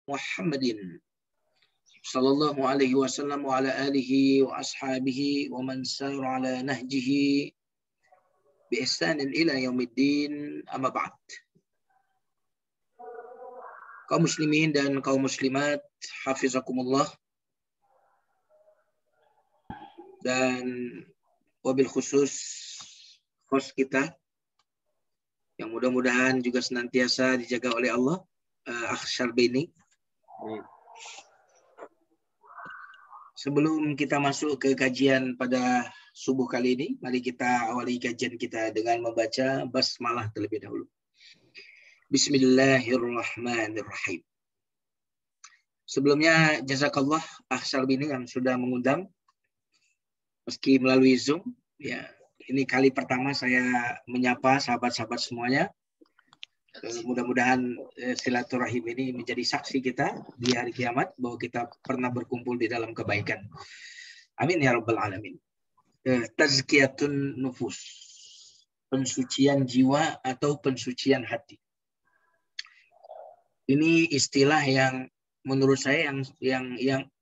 Muhammadin sallallahu alaihi wasallam wa ala alihi wa ashabihi wa man sara ala nahjihi bi ihsanin ila yaumiddin, amma ba'd. Kaum muslimin dan kaum muslimat, hafizakumullah. Dan wabil khusus host kita yang mudah-mudahan juga senantiasa dijaga oleh Allah, Akh Syarbini. Sebelum kita masuk ke kajian pada subuh kali ini, mari kita awali kajian kita dengan membaca basmalah terlebih dahulu. Bismillahirrahmanirrahim. Sebelumnya jazakallah Akh Syarbini yang sudah mengundang meski melalui Zoom. Ya, ini kali pertama saya menyapa sahabat-sahabat semuanya. Mudah-mudahan silaturahim ini menjadi saksi kita di hari kiamat bahwa kita pernah berkumpul di dalam kebaikan. Amin ya rabbal alamin. Tazkiyatun nufus, pensucian jiwa atau pensucian hati. Ini istilah yang menurut saya yang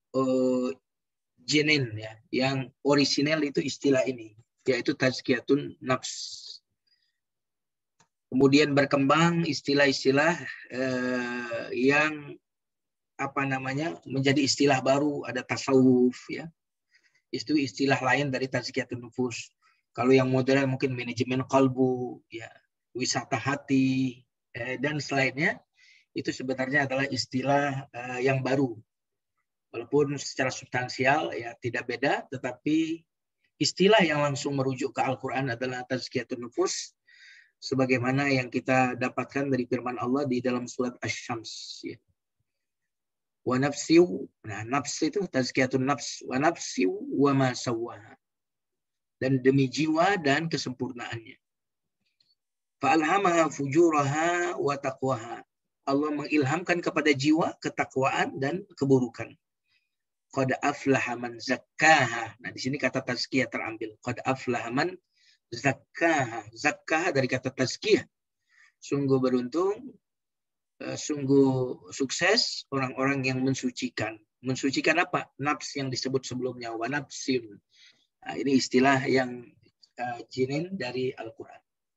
genuine ya, yang orisinal itu istilah ini, yaitu tazkiyatun nafs. Kemudian berkembang istilah-istilah yang menjadi istilah baru, ada tasawuf ya. Itu istilah lain dari tazkiyatun nufus. Kalau yang modern mungkin manajemen qalbu ya, wisata hati dan selainnya, itu sebenarnya adalah istilah yang baru. Walaupun secara substansial ya tidak beda, tetapi istilah yang langsung merujuk ke Al-Qur'an adalah tazkiyatun nufus, sebagaimana yang kita dapatkan dari firman Allah di dalam surat Asy-Syams ya. Wa nafsiu, nah nafs itu tazkiyatun nafs, wa nafsiu wa ma sawwaha, dan demi jiwa dan kesempurnaannya. Fa alhamaha fujuraha wa taqwaha, Allah mengilhamkan kepada jiwa ketakwaan dan keburukan. Qad aflaha man zakkaha, nah di sini kata tazkiyah terambil. Qad aflaha man zakkaha, zakkaha dari kata tazkiyah. Sungguh beruntung, sungguh sukses orang-orang yang mensucikan. Mensucikan apa? Nafs yang disebut sebelumnya, wa nafsin. Nah, ini istilah yang jinin dari Al-Quran.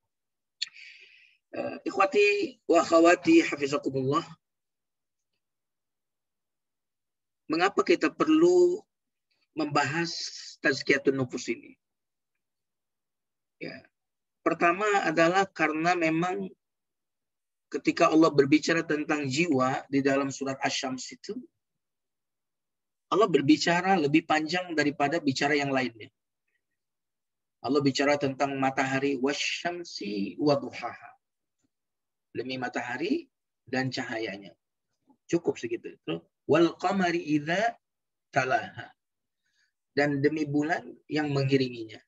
Ikhwati wa akhwati hafizakumullah. Mengapa kita perlu membahas tazkiyatun nufus ini? Ya. Pertama adalah karena memang ketika Allah berbicara tentang jiwa di dalam surat Asy-Syams itu, Allah berbicara lebih panjang daripada bicara yang lainnya. Allah bicara tentang matahari, wasyamsi waduhaha, demi matahari dan cahayanya. Cukup segitu. Wal qamari idza talaha, dan demi bulan yang mengiringinya.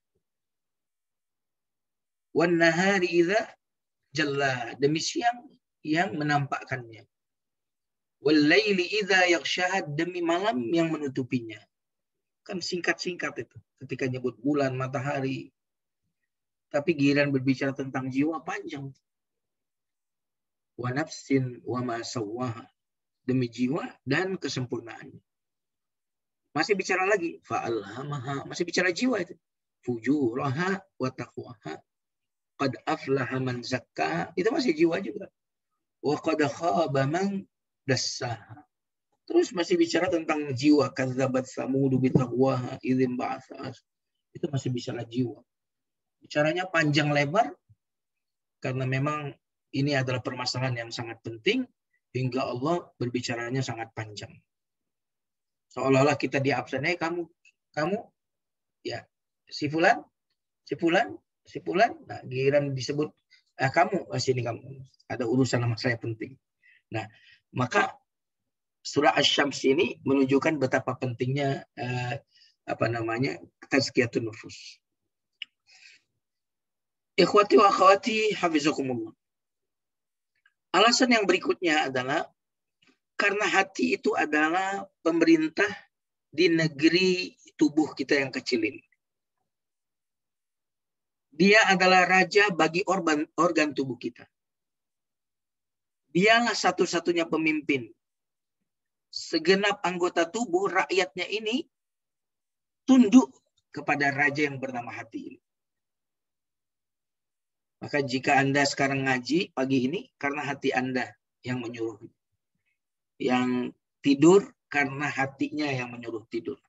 Wan nahari idza jallaha, demi siang yang menampakkannya. Wal laili idza yaghshaha, demi malam yang menutupinya. Kan singkat-singkat itu ketika nyebut bulan, matahari. Tapi giliran berbicara tentang jiwa panjang. Wa nafsin wa ma sawwaha, demi jiwa dan kesempurnaannya. Masih bicara lagi, fa'alhamaha, masih bicara jiwa itu. Fujuraha wa taqwaha. Qad aflaha man zakkaha, itu masih jiwa juga. Wa qad khaba man dassaha. Terus masih bicara tentang jiwa, kadzabat samud bi taqwaha idzin ba'atsa. Itu masih bicara jiwa. Bicaranya panjang lebar karena memang ini adalah permasalahan yang sangat penting hingga Allah berbicaranya sangat panjang. Seolah-olah kita di absen, kamu ya, si fulan. Nah, giliran disebut kamu, sini kamu, ada urusan sama saya penting. Nah, maka surah Asy-Syams ini menunjukkan betapa pentingnya tazkiyatun nufus. Ikhwati wa akhwati hafizakumullah. Alasan yang berikutnya adalah karena hati itu adalah pemerintah di negeri tubuh kita yang kecil ini. Dia adalah raja bagi organ tubuh kita. Dialah satu-satunya pemimpin segenap anggota tubuh rakyatnya ini tunduk kepada raja yang bernama hati ini. Maka jika Anda sekarang ngaji pagi ini, karena hati Anda yang menyuruh. Yang tidur karena hatinya yang menyuruh tidur.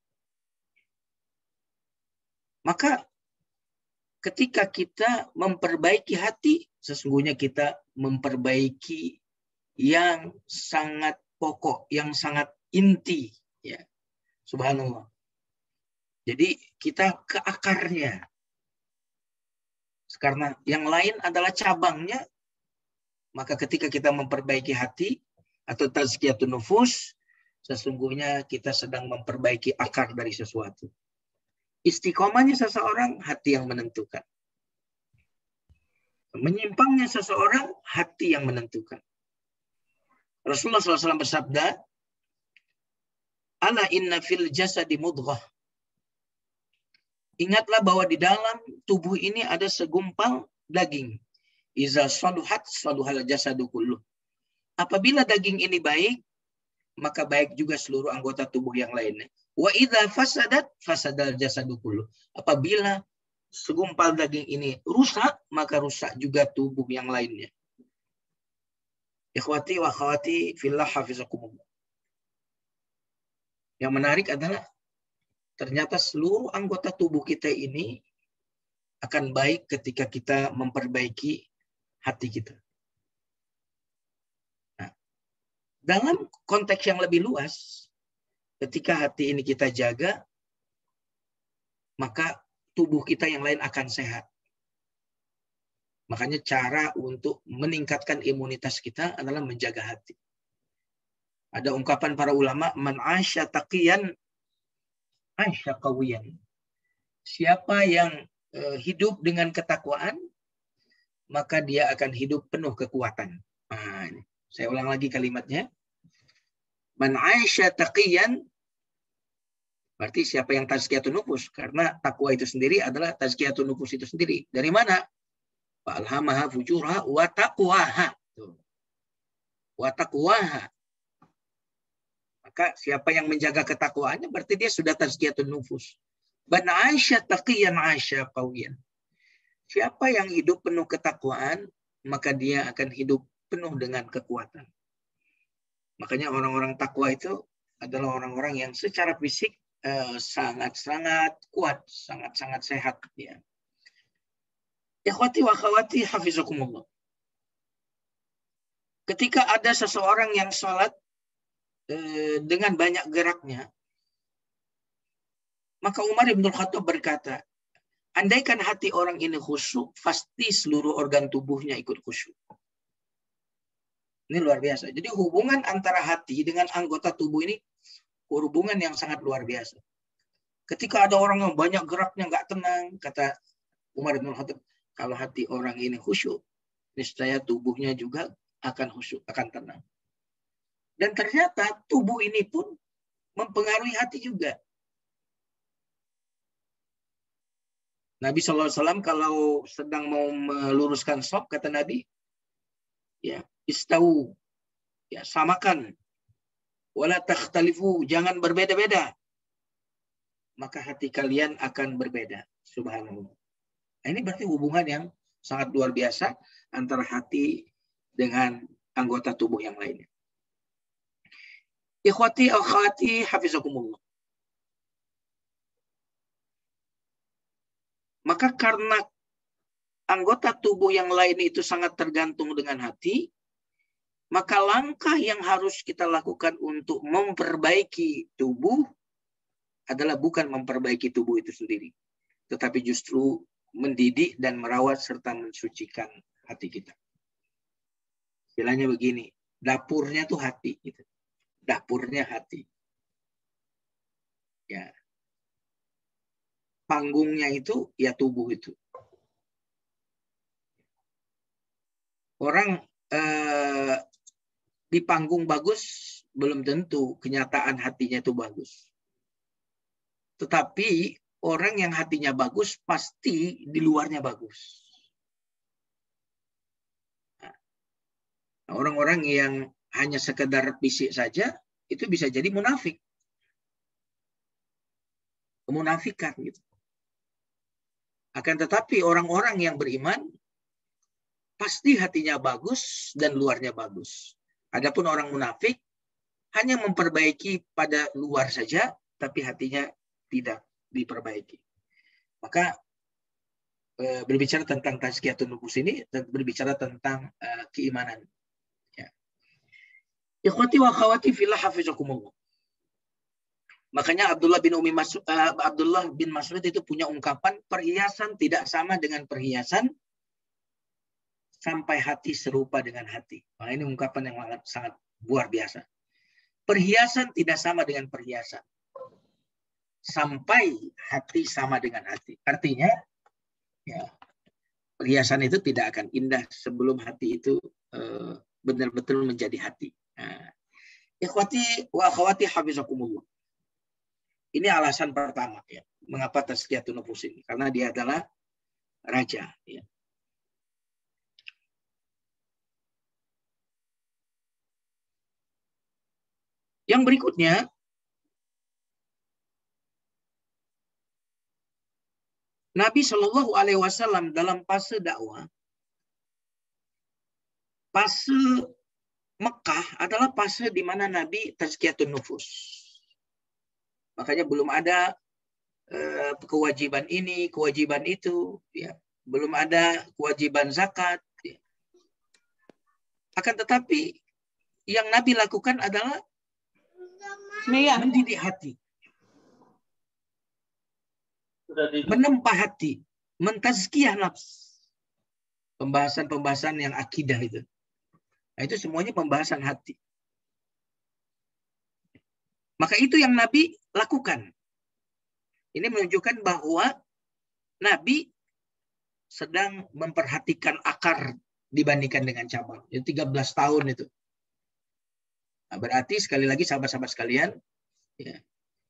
Maka ketika kita memperbaiki hati, sesungguhnya kita memperbaiki yang sangat pokok, yang sangat inti. Ya. Subhanallah. Jadi kita ke akarnya. Karena yang lain adalah cabangnya, maka ketika kita memperbaiki hati atau tazkiyatun nufus, sesungguhnya kita sedang memperbaiki akar dari sesuatu. Istiqomahnya seseorang, hati yang menentukan. Menyimpangnya seseorang, hati yang menentukan. Rasulullah SAW bersabda, "Ala inna fil jasadi mudghah." Ingatlah bahwa di dalam tubuh ini ada segumpal daging. Iza saluhat saluhal jasadu kulluh. Apabila daging ini baik, maka baik juga seluruh anggota tubuh yang lainnya. Wa idza fasadat fasadal jasadu kulluh. Apabila segumpal daging ini rusak, maka rusak juga tubuh yang lainnya. Ikhwati wa akhwati fillah hafizakumullah. Yang menarik adalah ternyata seluruh anggota tubuh kita ini akan baik ketika kita memperbaiki hati kita. Nah, dalam konteks yang lebih luas, ketika hati ini kita jaga, maka tubuh kita yang lain akan sehat. Makanya cara untuk meningkatkan imunitas kita adalah menjaga hati. Ada ungkapan para ulama, man asya taqiyan asya qawiyan. Siapa yang hidup dengan ketakwaan, maka dia akan hidup penuh kekuatan. Nah, ini. Saya ulang lagi kalimatnya. Man asya taqiyan, berarti siapa yang tazkiyatun nufus. Karena takwa itu sendiri adalah tazkiyatun nufus itu sendiri. Dari mana? Fa'alhamaha fujurha wa taqwaha. Wa taqwaha. Maka siapa yang menjaga ketakwaannya berarti dia sudah tazkiyatun nufus. Man asya taqiyan asya qawiyan. Siapa yang hidup penuh ketakwaan, maka dia akan hidup penuh dengan kekuatan. Makanya orang-orang takwa itu adalah orang-orang yang secara fisik sangat-sangat kuat, sangat-sangat sehat. Ya. Ikhwati wa akhwati hafizakumullah. Ketika ada seseorang yang sholat dengan banyak geraknya, maka Umar bin Khattab berkata, andaikan hati orang ini khusyuk, pasti seluruh organ tubuhnya ikut khusyuk. Ini luar biasa. Jadi hubungan antara hati dengan anggota tubuh ini hubungan yang sangat luar biasa. Ketika ada orang yang banyak geraknya nggak tenang, kata Umar bin Khattab, kalau hati orang ini khusyuk, niscaya tubuhnya juga akan khusyuk, akan tenang. Dan ternyata tubuh ini pun mempengaruhi hati juga. Nabi SAW kalau sedang mau meluruskan shaf, kata Nabi, ya istau, ya samakan, wala takhtalifu, jangan berbeda-beda, maka hati kalian akan berbeda. Subhanallah. Nah, ini berarti hubungan yang sangat luar biasa antara hati dengan anggota tubuh yang lainnya. Ikhwati akhwati hafizakumullah. Maka karena anggota tubuh yang lain itu sangat tergantung dengan hati, maka langkah yang harus kita lakukan untuk memperbaiki tubuh adalah bukan memperbaiki tubuh itu sendiri, tetapi justru mendidik dan merawat serta mensucikan hati kita. Istilahnya begini, dapurnya tuh hati. Gitu. Dapurnya hati. Ya. Panggungnya itu ya tubuh itu. Orang di panggung bagus belum tentu kenyataan hatinya itu bagus. Tetapi orang yang hatinya bagus pasti di luarnya bagus. Nah, orang-orang yang hanya sekedar fisik saja itu bisa jadi munafik. Kemunafikan gitu. Akan tetapi orang-orang yang beriman pasti hatinya bagus dan luarnya bagus. Adapun orang munafik hanya memperbaiki pada luar saja, tapi hatinya tidak diperbaiki. Maka berbicara tentang tazkiyatun nufus ini, berbicara tentang keimanan. Ya. Ikhwati wa akhwati fillah hafizakumullah. Makanya Abdullah bin Mas'ud itu punya ungkapan, perhiasan tidak sama dengan perhiasan sampai hati serupa dengan hati. Nah, ini ungkapan yang sangat luar biasa. Perhiasan tidak sama dengan perhiasan sampai hati sama dengan hati. Artinya, ya, perhiasan itu tidak akan indah sebelum hati itu benar-benar menjadi hati. Nah, ikhwati wa akhwati hafizakumullah. Ini alasan pertama, ya, mengapa tazkiyatun nufus ini, karena dia adalah raja. Ya. Yang berikutnya, Nabi Shallallahu Alaihi Wasallam dalam fase dakwah, fase Mekah adalah fase di mana Nabi tazkiyatun nufus. Makanya belum ada kewajiban ini, kewajiban itu, ya. Belum ada kewajiban zakat. Ya. Akan tetapi yang Nabi lakukan adalah mendidik hati, menempa hati, mentazkiyah nafs. Pembahasan-pembahasan yang akidah itu. Nah, itu semuanya pembahasan hati. Maka itu yang Nabi lakukan. Ini menunjukkan bahwa Nabi sedang memperhatikan akar dibandingkan dengan cabang. Itu 13 tahun itu. Nah, berarti sekali lagi sahabat-sahabat sekalian, ya,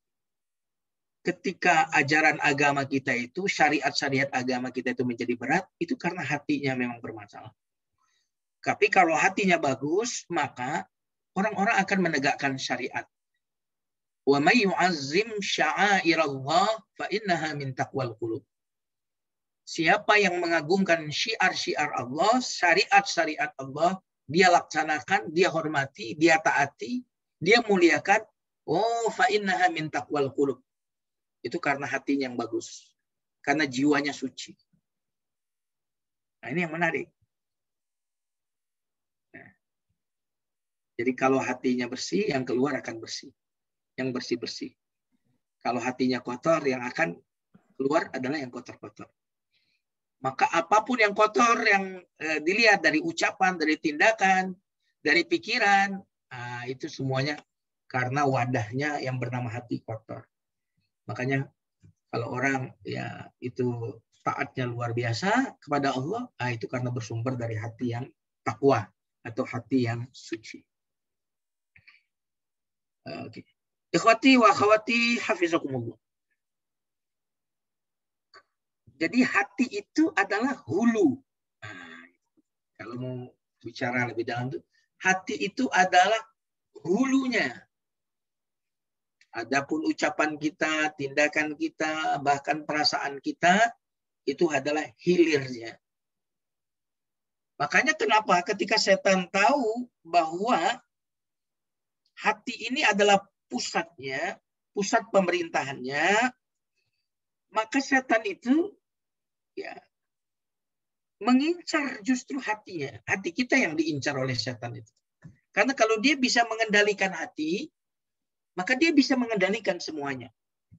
ketika ajaran agama kita itu, syariat-syariat agama kita itu menjadi berat, itu karena hatinya memang bermasalah. Tapi kalau hatinya bagus, maka orang-orang akan menegakkan syariat. Wa may yu'azzim sya'airallah fa innaha min taqwal qulub. Siapa yang mengagungkan syiar-syiar Allah, syariat-syariat Allah, dia laksanakan, dia hormati, dia taati, dia muliakan, oh fa innaha min taqwal qulub. Itu karena hatinya yang bagus. Karena jiwanya suci. Nah, ini yang menarik. Nah, jadi kalau hatinya bersih, yang keluar akan bersih. Yang bersih-bersih. Kalau hatinya kotor, yang akan keluar adalah yang kotor-kotor. Maka apapun yang kotor, yang dilihat dari ucapan, dari tindakan, dari pikiran, itu semuanya karena wadahnya yang bernama hati kotor. Makanya kalau orang ya itu taatnya luar biasa kepada Allah, itu karena bersumber dari hati yang takwa atau hati yang suci. Oke. Ikhwati wa akhwati hafizakumullah. Jadi hati itu adalah hulu. Nah, kalau mau bicara lebih dalam itu, hati itu adalah hulunya. Adapun ucapan kita, tindakan kita, bahkan perasaan kita, itu adalah hilirnya. Makanya kenapa ketika setan tahu bahwa hati ini adalah pusatnya, pusat pemerintahannya, maka setan itu ya mengincar justru hatinya. Hati kita yang diincar oleh setan itu. Karena kalau dia bisa mengendalikan hati, maka dia bisa mengendalikan semuanya.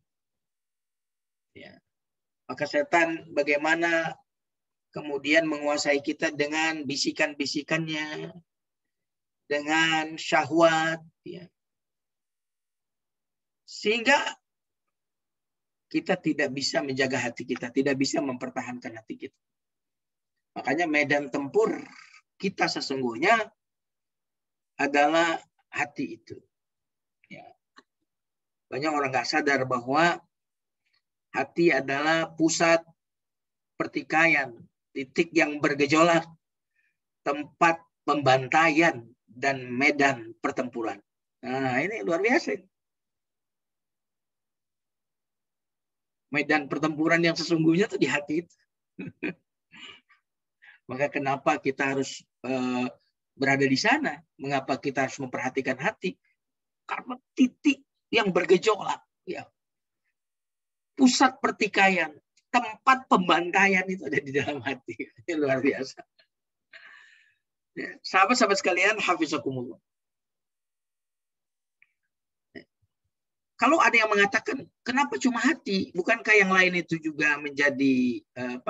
Ya. Maka setan bagaimana kemudian menguasai kita dengan bisikan-bisikannya, dengan syahwat, ya. Sehingga kita tidak bisa menjaga hati kita, tidak bisa mempertahankan hati kita. Makanya medan tempur kita sesungguhnya adalah hati itu. Ya. Banyak orang nggak sadar bahwa hati adalah pusat pertikaian, titik yang bergejolak, tempat pembantaian dan medan pertempuran. Nah, ini luar biasa. Medan pertempuran yang sesungguhnya tuh di hati itu. Maka kenapa kita harus berada di sana? Mengapa kita harus memperhatikan hati? Karena titik yang bergejolak, ya. Pusat pertikaian, tempat pembantaian itu ada di dalam hati. Ini luar biasa. Ya, sahabat-sahabat sekalian, hafizakumullah. Kalau ada yang mengatakan, kenapa cuma hati? Bukankah yang lain itu juga menjadi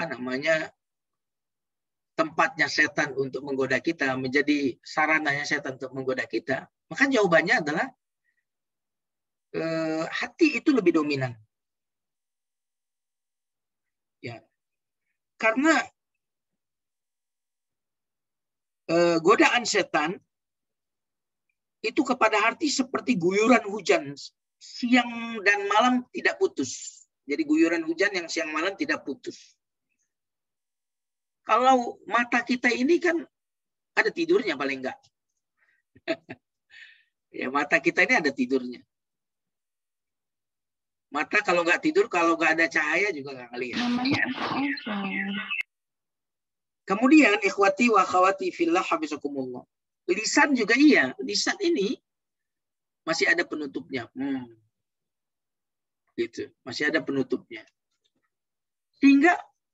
tempatnya setan untuk menggoda kita, menjadi sarananya setan untuk menggoda kita? Maka jawabannya adalah hati itu lebih dominan. Ya, karena godaan setan itu kepada hati seperti guyuran hujan siang dan malam tidak putus. Jadi guyuran hujan yang siang malam tidak putus. Kalau mata kita ini kan ada tidurnya paling enggak. Ya, mata kita ini ada tidurnya. Mata kalau nggak tidur, kalau nggak ada cahaya juga nggak ngelihat. Kemudian ikhwati wa akhwati fillah hafizakumullah. Lisan juga iya. Lisan ini masih ada penutupnya. Gitu. Masih ada penutupnya. Sehingga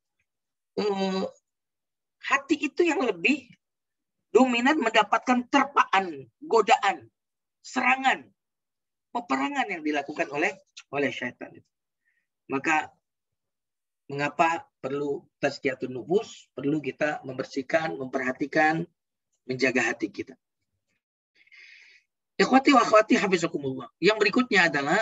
hati itu yang lebih dominan mendapatkan terpaan, godaan, serangan, peperangan yang dilakukan oleh syaitan. Maka mengapa perlu tazkiyatun nufus? Perlu kita membersihkan, memperhatikan, menjaga hati kita. Ikhwati wa akhwati hafizakumullah. Yang berikutnya adalah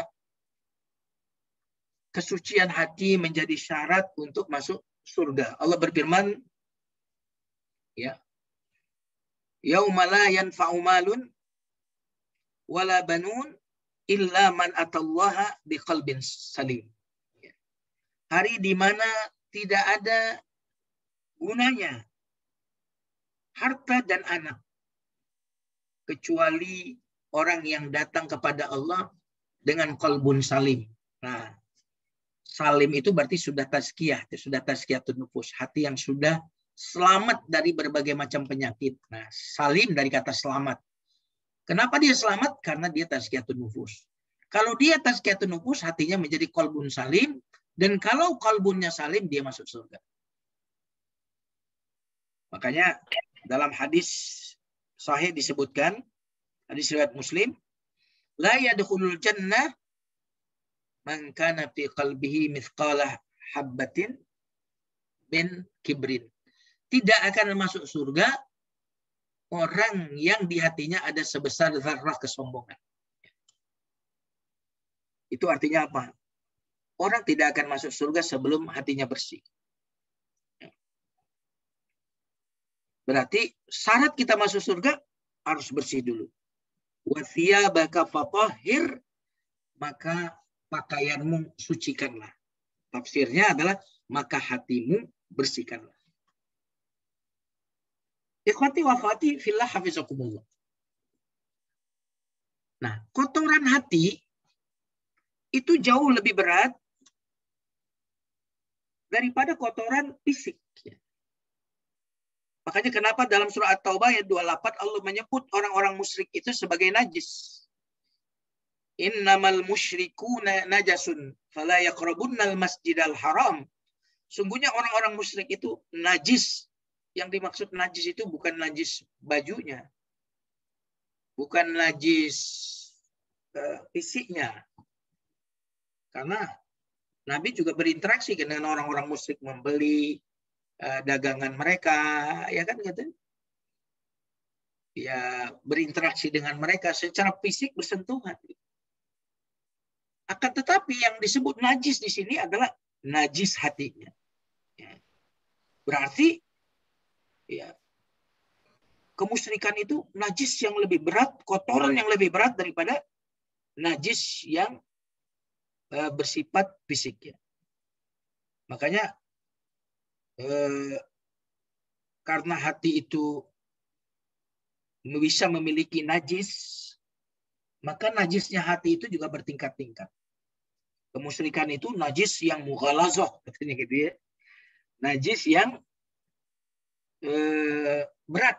kesucian hati menjadi syarat untuk masuk surga. Allah berfirman, ya, yauma la yanfa'u malun wala banun illa man atallaha biqalbin salim. Hari di mana tidak ada gunanya harta dan anak kecuali orang yang datang kepada Allah dengan qalbun salim. Nah, salim itu berarti sudah tazkiyah, sudah tazkiyatun nufus, hati yang sudah selamat dari berbagai macam penyakit. Nah, salim dari kata selamat. Kenapa dia selamat? Karena dia tazkiyatun nufus. Kalau dia tazkiyatun nufus, hatinya menjadi qalbun salim, dan kalau qalbunnya salim, dia masuk surga. Makanya dalam hadis sahih disebutkan, hadis riwayat Muslim, la yadkhulul jannah man kana fi qalbihi mithqala habbatin min kibrin. Tidak akan masuk surga orang yang di hatinya ada sebesar zarrah kesombongan. Itu artinya apa? Orang tidak akan masuk surga sebelum hatinya bersih. Berarti syarat kita masuk surga harus bersih dulu. Wa thiyabaka fatahhir, maka pakaianmu sucikanlah. Tafsirnya adalah maka hatimu bersihkanlah. Ikhwati wa akhwati fillah hafizakumullah. Nah, kotoran hati itu jauh lebih berat daripada kotoran fisik. Makanya kenapa dalam surah At-Taubah ayat 28 Allah menyebut orang-orang musyrik itu sebagai najis. Innamal musyrikuna najasun fala yaqrabunnal masjidal haram. Sungguhnya orang-orang musyrik itu najis. Yang dimaksud najis itu bukan najis bajunya. Bukan najis fisiknya. Karena Nabi juga berinteraksi dengan orang-orang musyrik, membeli dagangan mereka, ya kan gitu. Ya, berinteraksi dengan mereka secara fisik, bersentuhan. Akan tetapi yang disebut najis di sini adalah najis hatinya. Ya. Berarti ya, kemusyrikan itu najis yang lebih berat, kotoran yang lebih berat daripada najis yang bersifat fisik. Ya. Makanya karena hati itu bisa memiliki najis, Maka najisnya hati itu juga bertingkat-tingkat. Kemusyrikan itu najis yang mughalazah, katanya gitu ya. Najis yang berat.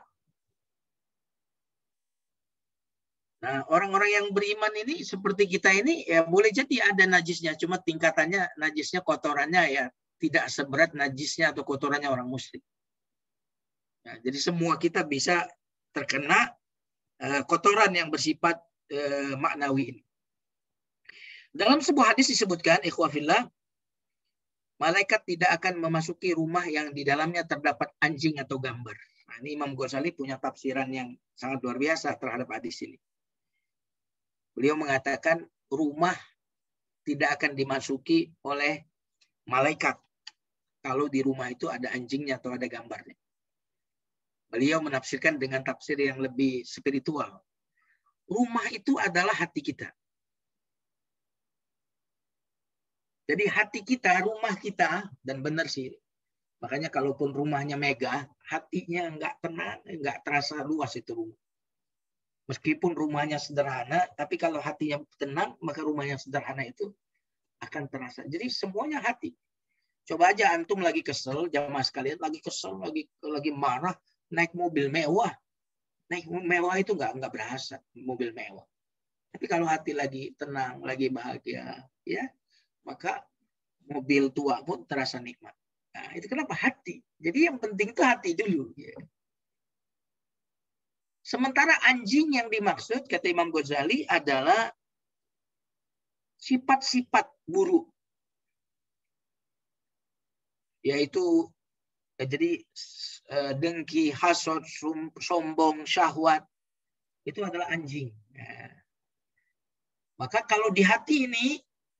Nah, orang-orang yang beriman ini seperti kita ini ya boleh jadi ada najisnya, cuma tingkatannya najisnya, kotorannya ya tidak seberat najisnya atau kotorannya orang musyrik. Nah, jadi semua kita bisa terkena kotoran yang bersifat maknawi ini. Dalam sebuah hadis disebutkan, ikhwah fillah, malaikat tidak akan memasuki rumah yang di dalamnya terdapat anjing atau gambar. Nah, ini Imam Ghazali punya tafsiran yang sangat luar biasa terhadap hadis ini. Beliau mengatakan rumah tidak akan dimasuki oleh malaikat kalau di rumah itu ada anjingnya atau ada gambarnya. Beliau menafsirkan dengan tafsir yang lebih spiritual. Rumah itu adalah hati kita. Jadi hati kita, rumah kita, dan benar sih. Makanya kalaupun rumahnya megah, hatinya nggak tenang, nggak terasa luas itu rumah. Meskipun rumahnya sederhana, tapi kalau hatinya tenang, maka rumah yang sederhana itu akan terasa. Jadi semuanya hati. Coba aja antum lagi kesel, jamaah sekalian lagi kesel, lagi marah, naik mobil mewah. Naik mewah itu nggak berasa mobil mewah. Tapi kalau hati lagi tenang, lagi bahagia, ya, maka mobil tua pun terasa nikmat. Nah, itu kenapa hati? Jadi yang penting itu hati dulu. Ya. Sementara anjing yang dimaksud, kata Imam Ghazali, adalah sifat-sifat buruk. Yaitu, jadi dengki, hasad, sombong, syahwat, itu adalah anjing. Nah, maka kalau di hati ini,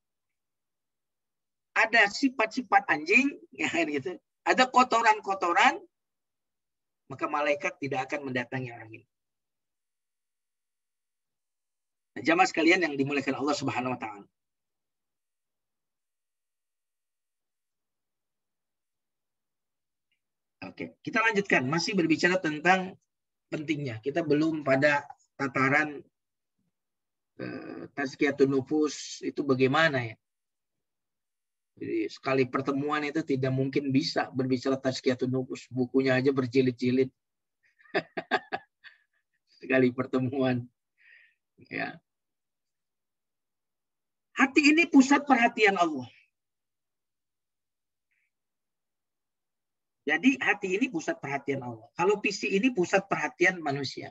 ada sifat-sifat anjing, ya gitu, ada kotoran-kotoran, maka malaikat tidak akan mendatangi orang ini. Nah, jamaah sekalian yang dimuliakan Allah Subhanahu wa taala. Oke, kita lanjutkan. Masih berbicara tentang pentingnya. Kita belum pada tataran tazkiyatun nufus itu bagaimana ya. Jadi sekali pertemuan itu tidak mungkin bisa berbicara tazkiyatun nufus. Bukunya aja berjilid-jilid. Sekali pertemuan. Ya. Hati ini pusat perhatian Allah. Jadi hati ini pusat perhatian Allah. Kalau fisik ini pusat perhatian manusia.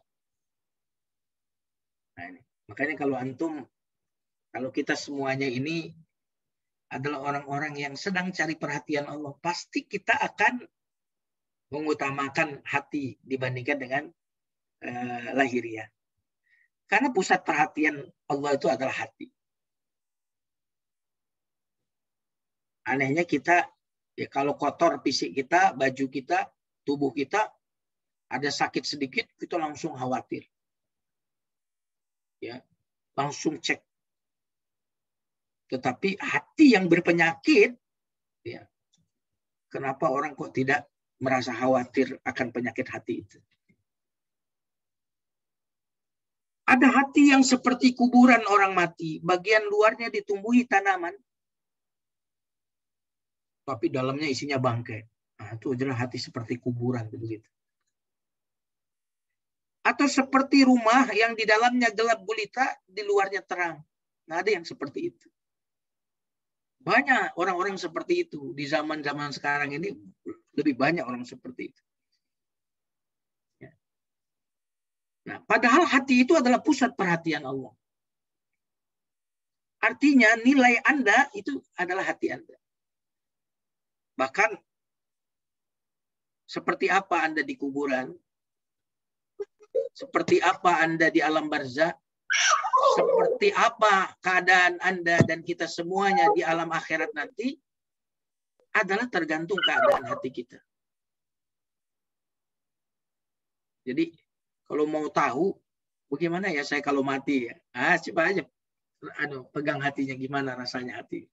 Nah, ini. Makanya kalau kita semuanya ini adalah orang-orang yang sedang cari perhatian Allah, pasti kita akan mengutamakan hati dibandingkan dengan lahiriah. Karena pusat perhatian Allah itu adalah hati. Anehnya kita, ya kalau kotor fisik kita, baju kita, tubuh kita, ada sakit sedikit, kita langsung khawatir. Ya, langsung cek. Tetapi hati yang berpenyakit, ya, kenapa orang kok tidak merasa khawatir akan penyakit hati itu? Ada hati yang seperti kuburan orang mati, bagian luarnya ditumbuhi tanaman, tapi dalamnya isinya bangkai. Nah, itu adalah hati seperti kuburan begitu. Atau seperti rumah yang di dalamnya gelap gulita, di luarnya terang. Nah, ada yang seperti itu. Banyak orang-orang seperti itu. Di zaman-zaman sekarang ini lebih banyak orang seperti itu. Ya. Nah, padahal hati itu adalah pusat perhatian Allah. Artinya nilai Anda itu adalah hati Anda. Bahkan seperti apa Anda di kuburan, seperti apa Anda di alam barzakh, seperti apa keadaan Anda dan kita semuanya di alam akhirat nanti adalah tergantung keadaan hati kita. Jadi kalau mau tahu bagaimana ya saya kalau mati ya, coba aja pegang hatinya gimana rasanya hati.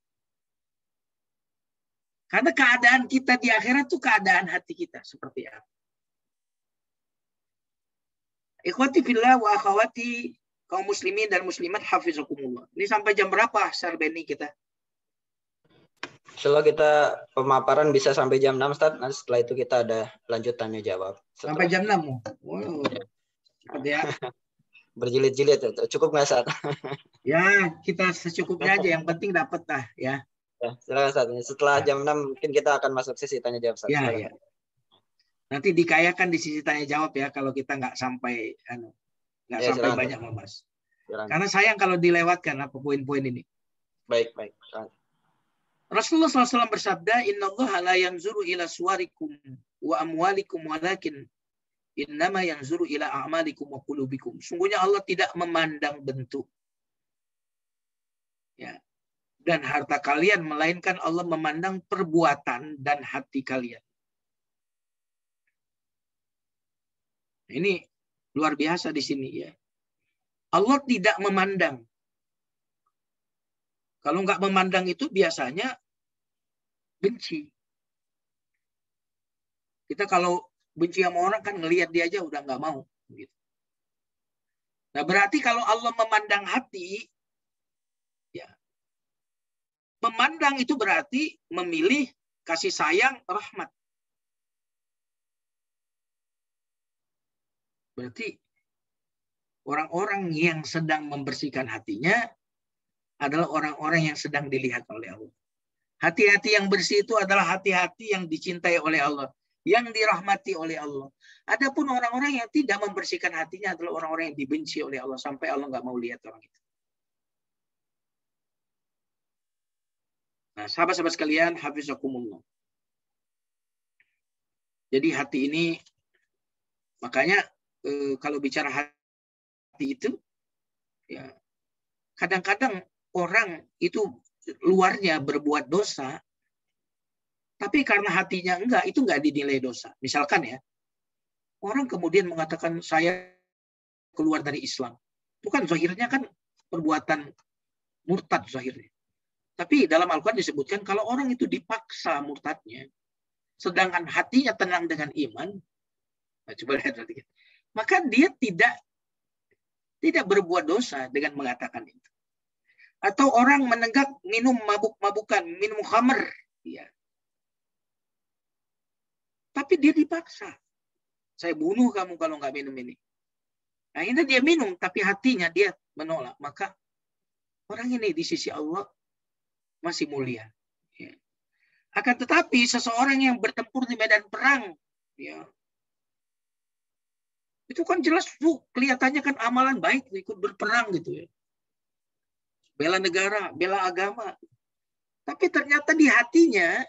Karena keadaan kita di akhirat itu keadaan hati kita seperti apa. Ikhwati fillah wa akhwati, kaum muslimin dan muslimat hafizakumullah. Ini sampai jam berapa Sarbeni kita? Setelah kita pemaparan bisa sampai jam 6, Ustaz. Nanti setelah itu kita ada lanjut tanya jawab. Sampai jam 6. Wow. Cepat ya. Berjilid-jilid. Cukup nggak, Ustaz? Ya, kita secukupnya aja. Yang penting dapat lah ya. Ya, silakan, Ustaz. Setelah jam 6 mungkin kita akan masuk sesi tanya jawab, Ustaz. Ya, ya. Nanti dikayakan di sisi tanya jawab ya kalau kita nggak sampai sampai banyak membahas. Karena sayang kalau dilewatkan apa poin-poin ini. Baik. Rasulullah SAW bersabda, Inna Allah la yanzuru ila suwarikum wa amwalikum walakin innama yanzuru ila a'malikum wa qulubikum. Sungguhnya Allah tidak memandang bentuk ya, dan harta kalian, melainkan Allah memandang perbuatan dan hati kalian. Ini luar biasa di sini ya. Allah tidak memandang. Kalau nggak memandang itu biasanya benci. Kita kalau benci sama orang kan ngelihat dia aja udah nggak mau. Gitu. Nah berarti kalau Allah memandang hati, ya, memandang itu berarti memilih kasih sayang, rahmat. Berarti orang-orang yang sedang membersihkan hatinya adalah orang-orang yang sedang dilihat oleh Allah. Hati-hati yang bersih itu adalah hati-hati yang dicintai oleh Allah, yang dirahmati oleh Allah. Adapun orang-orang yang tidak membersihkan hatinya adalah orang-orang yang dibenci oleh Allah sampai Allah nggak mau lihat orang itu. Nah, sahabat-sahabat sekalian, hafizakumullah. Jadi hati ini, makanya kalau bicara hati itu, ya kadang-kadang orang itu luarnya berbuat dosa, tapi karena hatinya enggak, itu enggak dinilai dosa. Misalkan ya, orang kemudian mengatakan saya keluar dari Islam. Itu kan zahirnya kan perbuatan murtad zahirnya. Tapi dalam Al-Quran disebutkan kalau orang itu dipaksa murtadnya, sedangkan hatinya tenang dengan iman, nah coba lihat nanti, maka dia tidak berbuat dosa dengan mengatakan itu. Atau orang menenggak minum mabuk-mabukan, minum khamr, ya. Tapi dia dipaksa. Saya bunuh kamu kalau nggak minum ini. Nah, ini dia minum, tapi hatinya dia menolak. Maka orang ini di sisi Allah masih mulia. Ya. Akan tetapi seseorang yang bertempur di medan perang, ya, itu kan jelas tuh kelihatannya kan amalan baik, ikut berperang gitu ya. Bela negara, bela agama. Tapi ternyata di hatinya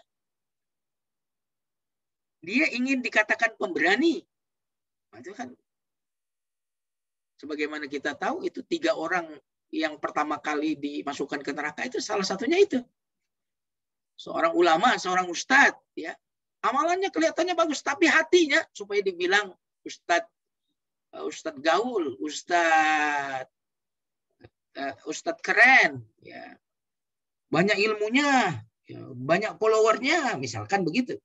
dia ingin dikatakan pemberani. Nah, itu kan sebagaimana kita tahu itu 3 orang yang pertama kali dimasukkan ke neraka itu salah satunya itu. Seorang ulama, seorang ustadz, ya. Amalannya kelihatannya bagus, tapi hatinya supaya dibilang ustadz gaul, ustadz keren, ya. Banyak ilmunya, ya. Banyak followernya, misalkan begitu.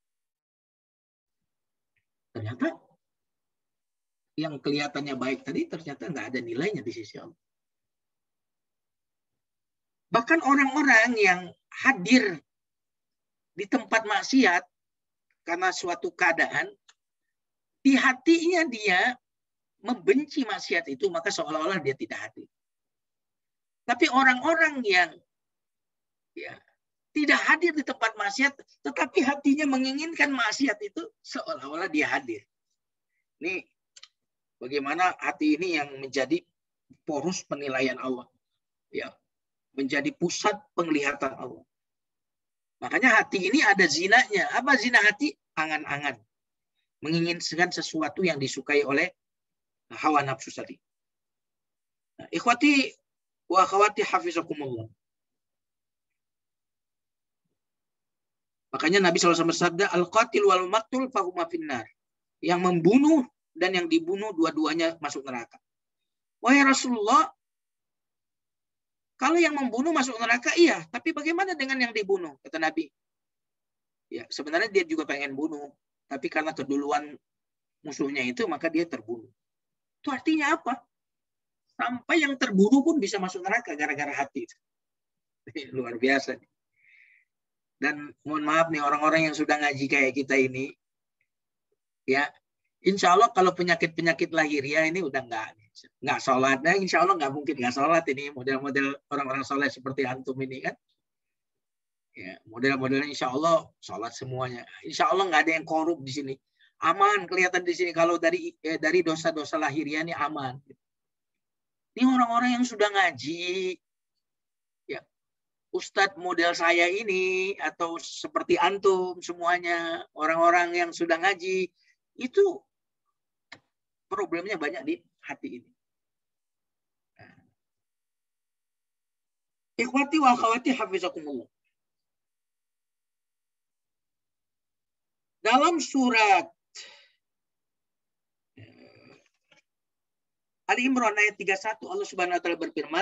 Ternyata yang kelihatannya baik tadi ternyata nggak ada nilainya di sisi Allah. Bahkan orang-orang yang hadir di tempat maksiat karena suatu keadaan, di hatinya dia membenci maksiat itu, maka seolah-olah dia tidak hadir. Tapi orang-orang yang ya, tidak hadir di tempat maksiat, tetapi hatinya menginginkan maksiat itu, seolah-olah dia hadir. Ini bagaimana hati ini yang menjadi porus penilaian Allah, ya, menjadi pusat penglihatan Allah. Makanya hati ini ada zinanya. Apa zina hati? Angan-angan, menginginkan sesuatu yang disukai oleh hawa nafsu tadi. Nah, ikhwati wa akhwati hafizakumullah. Makanya Nabi SAW bersabda, al-qatil wal maqtul fahuma finnar. Yang membunuh dan yang dibunuh dua-duanya masuk neraka. Wahai Rasulullah, kalau yang membunuh masuk neraka, iya. Tapi bagaimana dengan yang dibunuh? Kata Nabi. Ya, sebenarnya dia juga pengen bunuh. Tapi karena keduluan musuhnya itu, maka dia terbunuh. Itu artinya apa? Sampai yang terbunuh pun bisa masuk neraka gara-gara hati. Luar biasa. Dan mohon maaf nih orang-orang yang sudah ngaji kayak kita ini, ya, insya Allah kalau penyakit-penyakit lahiriah ini udah nggak sholat. Nah, insya Allah nggak mungkin nggak sholat ini. Model-model orang-orang sholat seperti antum ini kan. Ya, model-modelnya insya Allah sholat semuanya. Insya Allah nggak ada yang korup di sini. Aman kelihatan di sini kalau dari dosa-dosa lahiriah ini aman. Ini orang-orang yang sudah ngaji, ya, Ustadz model saya ini atau seperti antum semuanya orang-orang yang sudah ngaji itu problemnya banyak di hati ini. Ikhwati wa akhwati hafizakumullah. Dalam surat Ali Imran ayat 31 Allah Subhanahu wa taala berfirman,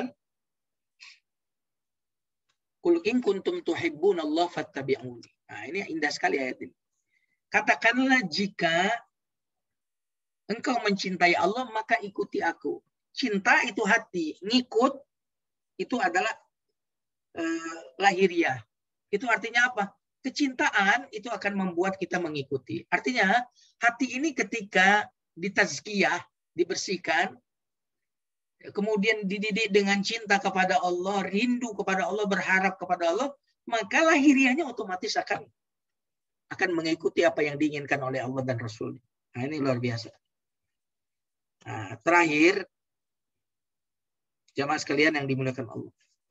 "Qul in kuntum tuhibbunallaha fattabi'uni." Nah, ini indah sekali ayat ini. Katakanlah jika engkau mencintai Allah maka ikuti aku. Cinta itu hati, ngikut itu adalah lahiriah. Itu artinya apa? Kecintaan itu akan membuat kita mengikuti. Artinya hati ini ketika ditazkiyah, dibersihkan, kemudian dididik dengan cinta kepada Allah, rindu kepada Allah, berharap kepada Allah, maka lahiriahnya otomatis akan mengikuti apa yang diinginkan oleh Allah dan Rasul. Nah, ini luar biasa. Nah, terakhir, jamaah sekalian yang dimuliakan Allah.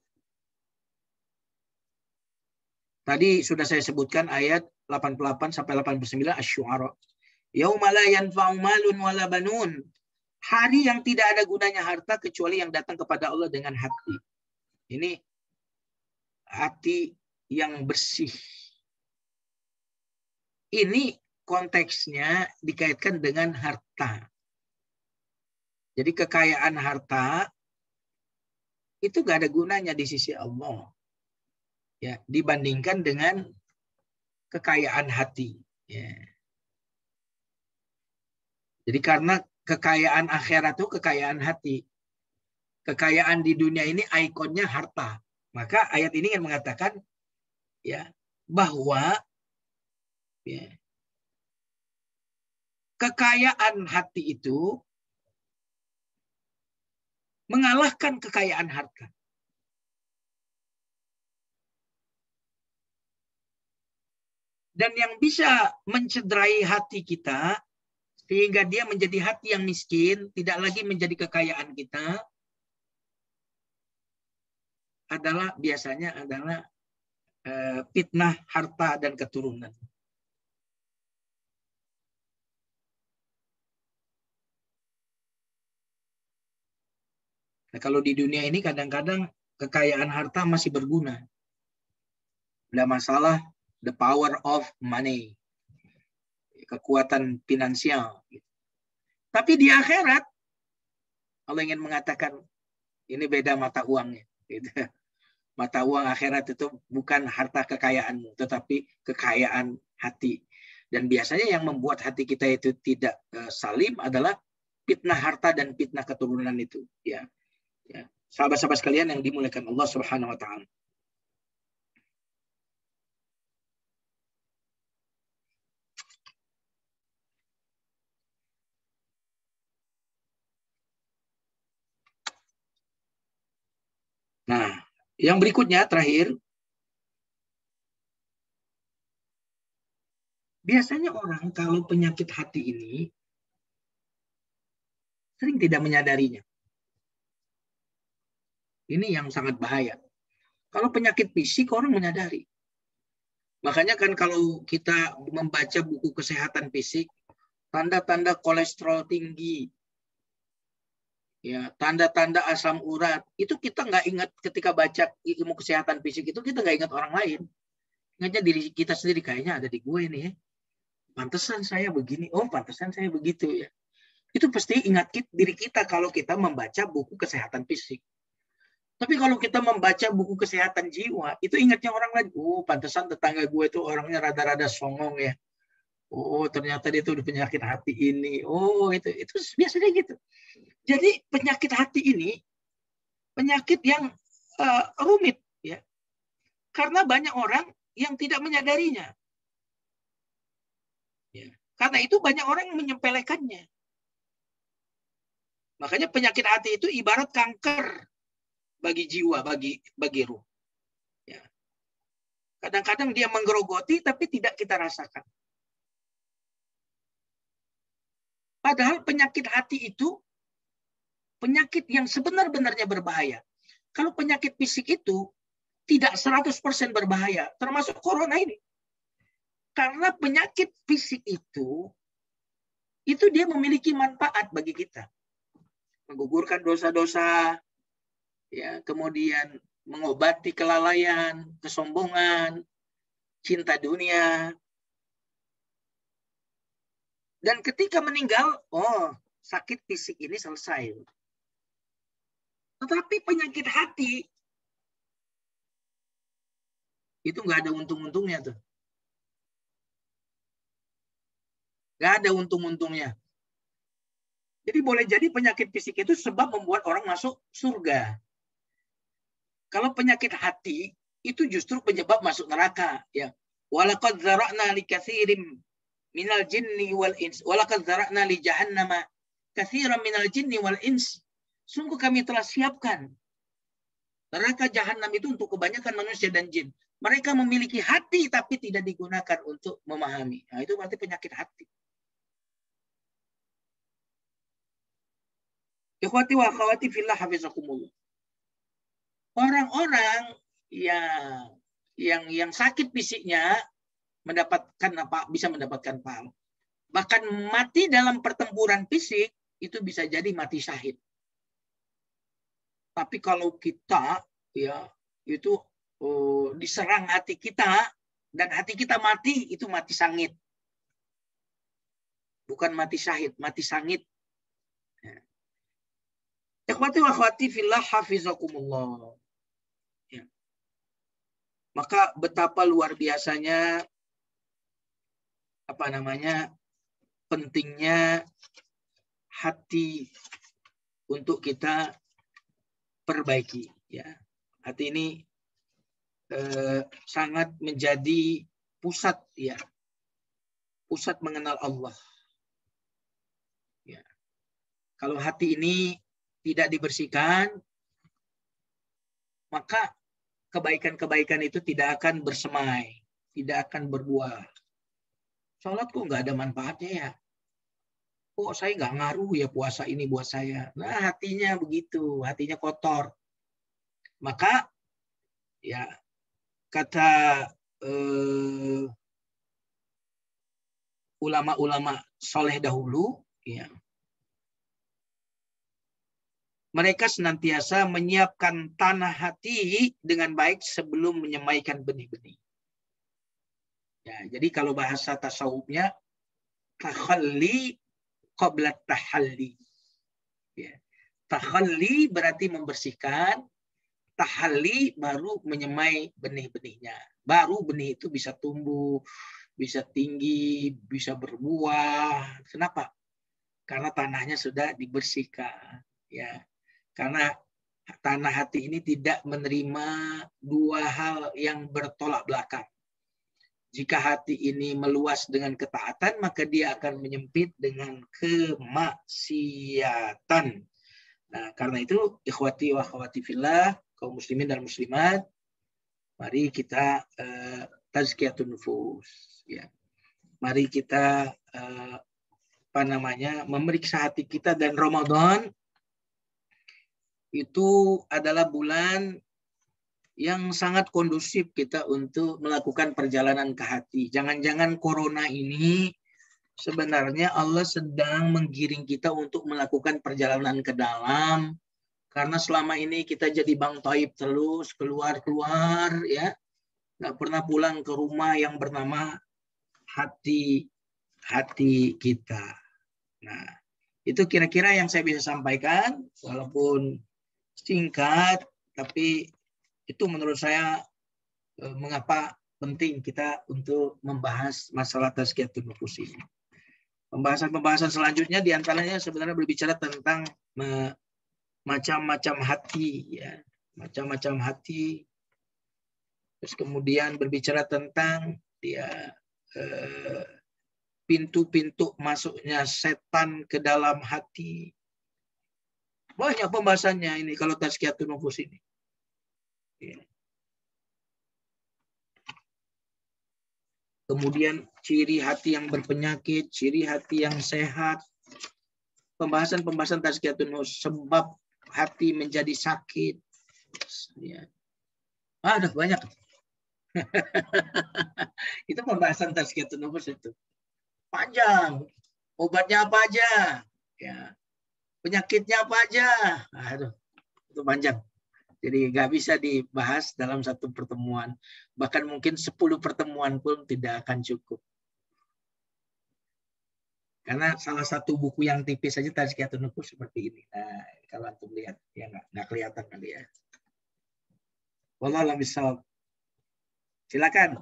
Tadi sudah saya sebutkan ayat 88 sampai 89 Asy-Syu'ara. Yauma la yanfa'u malun wala banun. Hari yang tidak ada gunanya harta kecuali yang datang kepada Allah dengan hati. Ini hati yang bersih. Ini konteksnya dikaitkan dengan harta. Jadi kekayaan harta itu gak ada gunanya di sisi Allah. Ya, dibandingkan dengan kekayaan hati. Ya. Jadi karena kekayaan akhirat itu kekayaan hati. Kekayaan di dunia ini ikonnya harta. Maka ayat ini yang mengatakan ya bahwa ya, kekayaan hati itu mengalahkan kekayaan harta. Dan yang bisa mencederai hati kita sehingga dia menjadi hati yang miskin, tidak lagi menjadi kekayaan kita, biasanya adalah fitnah harta dan keturunan. Nah, kalau di dunia ini kadang-kadang kekayaan harta masih berguna. Tidak masalah, the power of money. Kekuatan finansial. Tapi di akhirat, Allah ingin mengatakan, ini beda mata uangnya. Mata uang akhirat itu bukan harta kekayaanmu, tetapi kekayaan hati. Dan biasanya yang membuat hati kita itu tidak salim adalah fitnah harta dan fitnah keturunan itu. Ya. Ya. Sahabat-sahabat sekalian yang dimuliakan Allah Subhanahu wa taala. Nah, yang berikutnya terakhir, biasanya orang kalau penyakit hati ini sering tidak menyadarinya. Ini yang sangat bahaya. Kalau penyakit fisik orang menyadari. Makanya kan kalau kita membaca buku kesehatan fisik, tanda-tanda kolesterol tinggi, ya, tanda-tanda asam urat, itu kita nggak ingat ketika baca ilmu kesehatan fisik itu, kita nggak ingat orang lain. Ingatnya diri kita sendiri, kayaknya ada di gue nih ya. Pantesan saya begini, oh pantesan saya begitu ya. Itu pasti ingat diri kita kalau kita membaca buku kesehatan fisik. Tapi kalau kita membaca buku kesehatan jiwa, itu ingatnya orang lain. Oh pantesan tetangga gue itu orangnya rada-rada songong ya. Oh, ternyata dia tuh penyakit hati ini. Oh, itu biasanya gitu. Jadi penyakit hati ini penyakit yang rumit, ya. Karena banyak orang yang tidak menyadarinya. Ya. Karena itu banyak orang yang menyepelekannya. Makanya penyakit hati itu ibarat kanker bagi jiwa, bagi ruh. Ya. Kadang-kadang dia menggerogoti tapi tidak kita rasakan. Padahal penyakit hati itu penyakit yang sebenar-benarnya berbahaya. Kalau penyakit fisik itu tidak 100% berbahaya, termasuk corona ini. Karena penyakit fisik itu dia memiliki manfaat bagi kita. Menggugurkan dosa-dosa, ya, kemudian mengobati kelalaian, kesombongan, cinta dunia. Dan ketika meninggal, sakit fisik ini selesai. Tetapi penyakit hati itu nggak ada untung-untungnya tuh. Nggak ada untung-untungnya. Jadi boleh jadi penyakit fisik itu sebab membuat orang masuk surga. Kalau penyakit hati itu justru penyebab masuk neraka. Ya. Walaqad zara'na likatsirin minal jinni wal ins. Walaqad zara'na li jahannama katsiran minal jinni wal ins. Sungguh kami telah siapkan neraka jahanam itu untuk kebanyakan manusia dan jin. Mereka memiliki hati tapi tidak digunakan untuk memahami. Nah, itu berarti penyakit hati. Ikhwati wa akhwati fillah hafizakumullah. Orang-orang yang sakit fisiknya bisa mendapatkan pahala. Bahkan mati dalam pertempuran fisik itu bisa jadi mati syahid. Tapi kalau kita itu diserang hati kita dan hati kita mati, itu mati sangit. Bukan mati syahid, mati sangit. Ikhwati wa akhwati fillah hafizakumullah. Ya. Maka betapa luar biasanya pentingnya hati untuk kita perbaiki, ya. Hati ini sangat menjadi pusat, ya. Pusat mengenal Allah. Ya. Kalau hati ini tidak dibersihkan, maka kebaikan-kebaikan itu tidak akan bersemai, tidak akan berbuah. Sholat kok nggak ada manfaatnya ya? Kok saya nggak ngaruh ya puasa ini buat saya? Nah, hatinya begitu, hatinya kotor. Maka ya kata ulama-ulama soleh dahulu, ya, mereka senantiasa menyiapkan tanah hati dengan baik sebelum menyemaikan benih-benih. Ya, jadi kalau bahasa tasawufnya, takhalli qabla tahalli. Ya. Takhalli berarti membersihkan, tahalli baru menyemai benih-benihnya. Baru benih itu bisa tumbuh, bisa tinggi, bisa berbuah. Kenapa? Karena tanahnya sudah dibersihkan. Ya. Karena tanah hati ini tidak menerima dua hal yang bertolak belakang. Jika hati ini meluas dengan ketaatan, maka dia akan menyempit dengan kemaksiatan. Nah, karena itu, ikhwati wa akhwati fillah, kaum muslimin dan muslimat, mari kita tazkiyatun nufus. Ya. Mari kita memeriksa hati kita, dan Ramadan itu adalah bulan yang sangat kondusif kita untuk melakukan perjalanan ke hati. Jangan-jangan corona ini sebenarnya Allah sedang menggiring kita untuk melakukan perjalanan ke dalam, karena selama ini kita jadi Bang Taib terus, keluar-keluar, ya, nggak pernah pulang ke rumah yang bernama hati kita. Nah, itu kira-kira yang saya bisa sampaikan, walaupun singkat, tapi itu menurut saya mengapa penting kita untuk membahas masalah tazkiyatun nufus ini. Pembahasan selanjutnya diantaranya sebenarnya berbicara tentang macam-macam hati, ya, macam-macam hati. Terus kemudian berbicara tentang pintu-pintu masuknya setan ke dalam hati. Banyak pembahasannya ini kalau tazkiyatun nufus ini. Ya. Kemudian ciri hati yang berpenyakit, ciri hati yang sehat. Pembahasan tazkiyatun nufus, sebab hati menjadi sakit. Ya. Ada banyak. Itu pembahasan tazkiyatun nufus itu. Panjang. Obatnya apa aja? Ya. Penyakitnya apa aja? Aduh, itu panjang. Jadi nggak bisa dibahas dalam satu pertemuan. Bahkan mungkin 10 pertemuan pun tidak akan cukup. Karena salah satu buku yang tipis saja tazkiyatun nufus seperti ini. Nah, kalau antum lihat, ya nggak kelihatan kali ya. Wallahu a'lam bishawab. Silakan.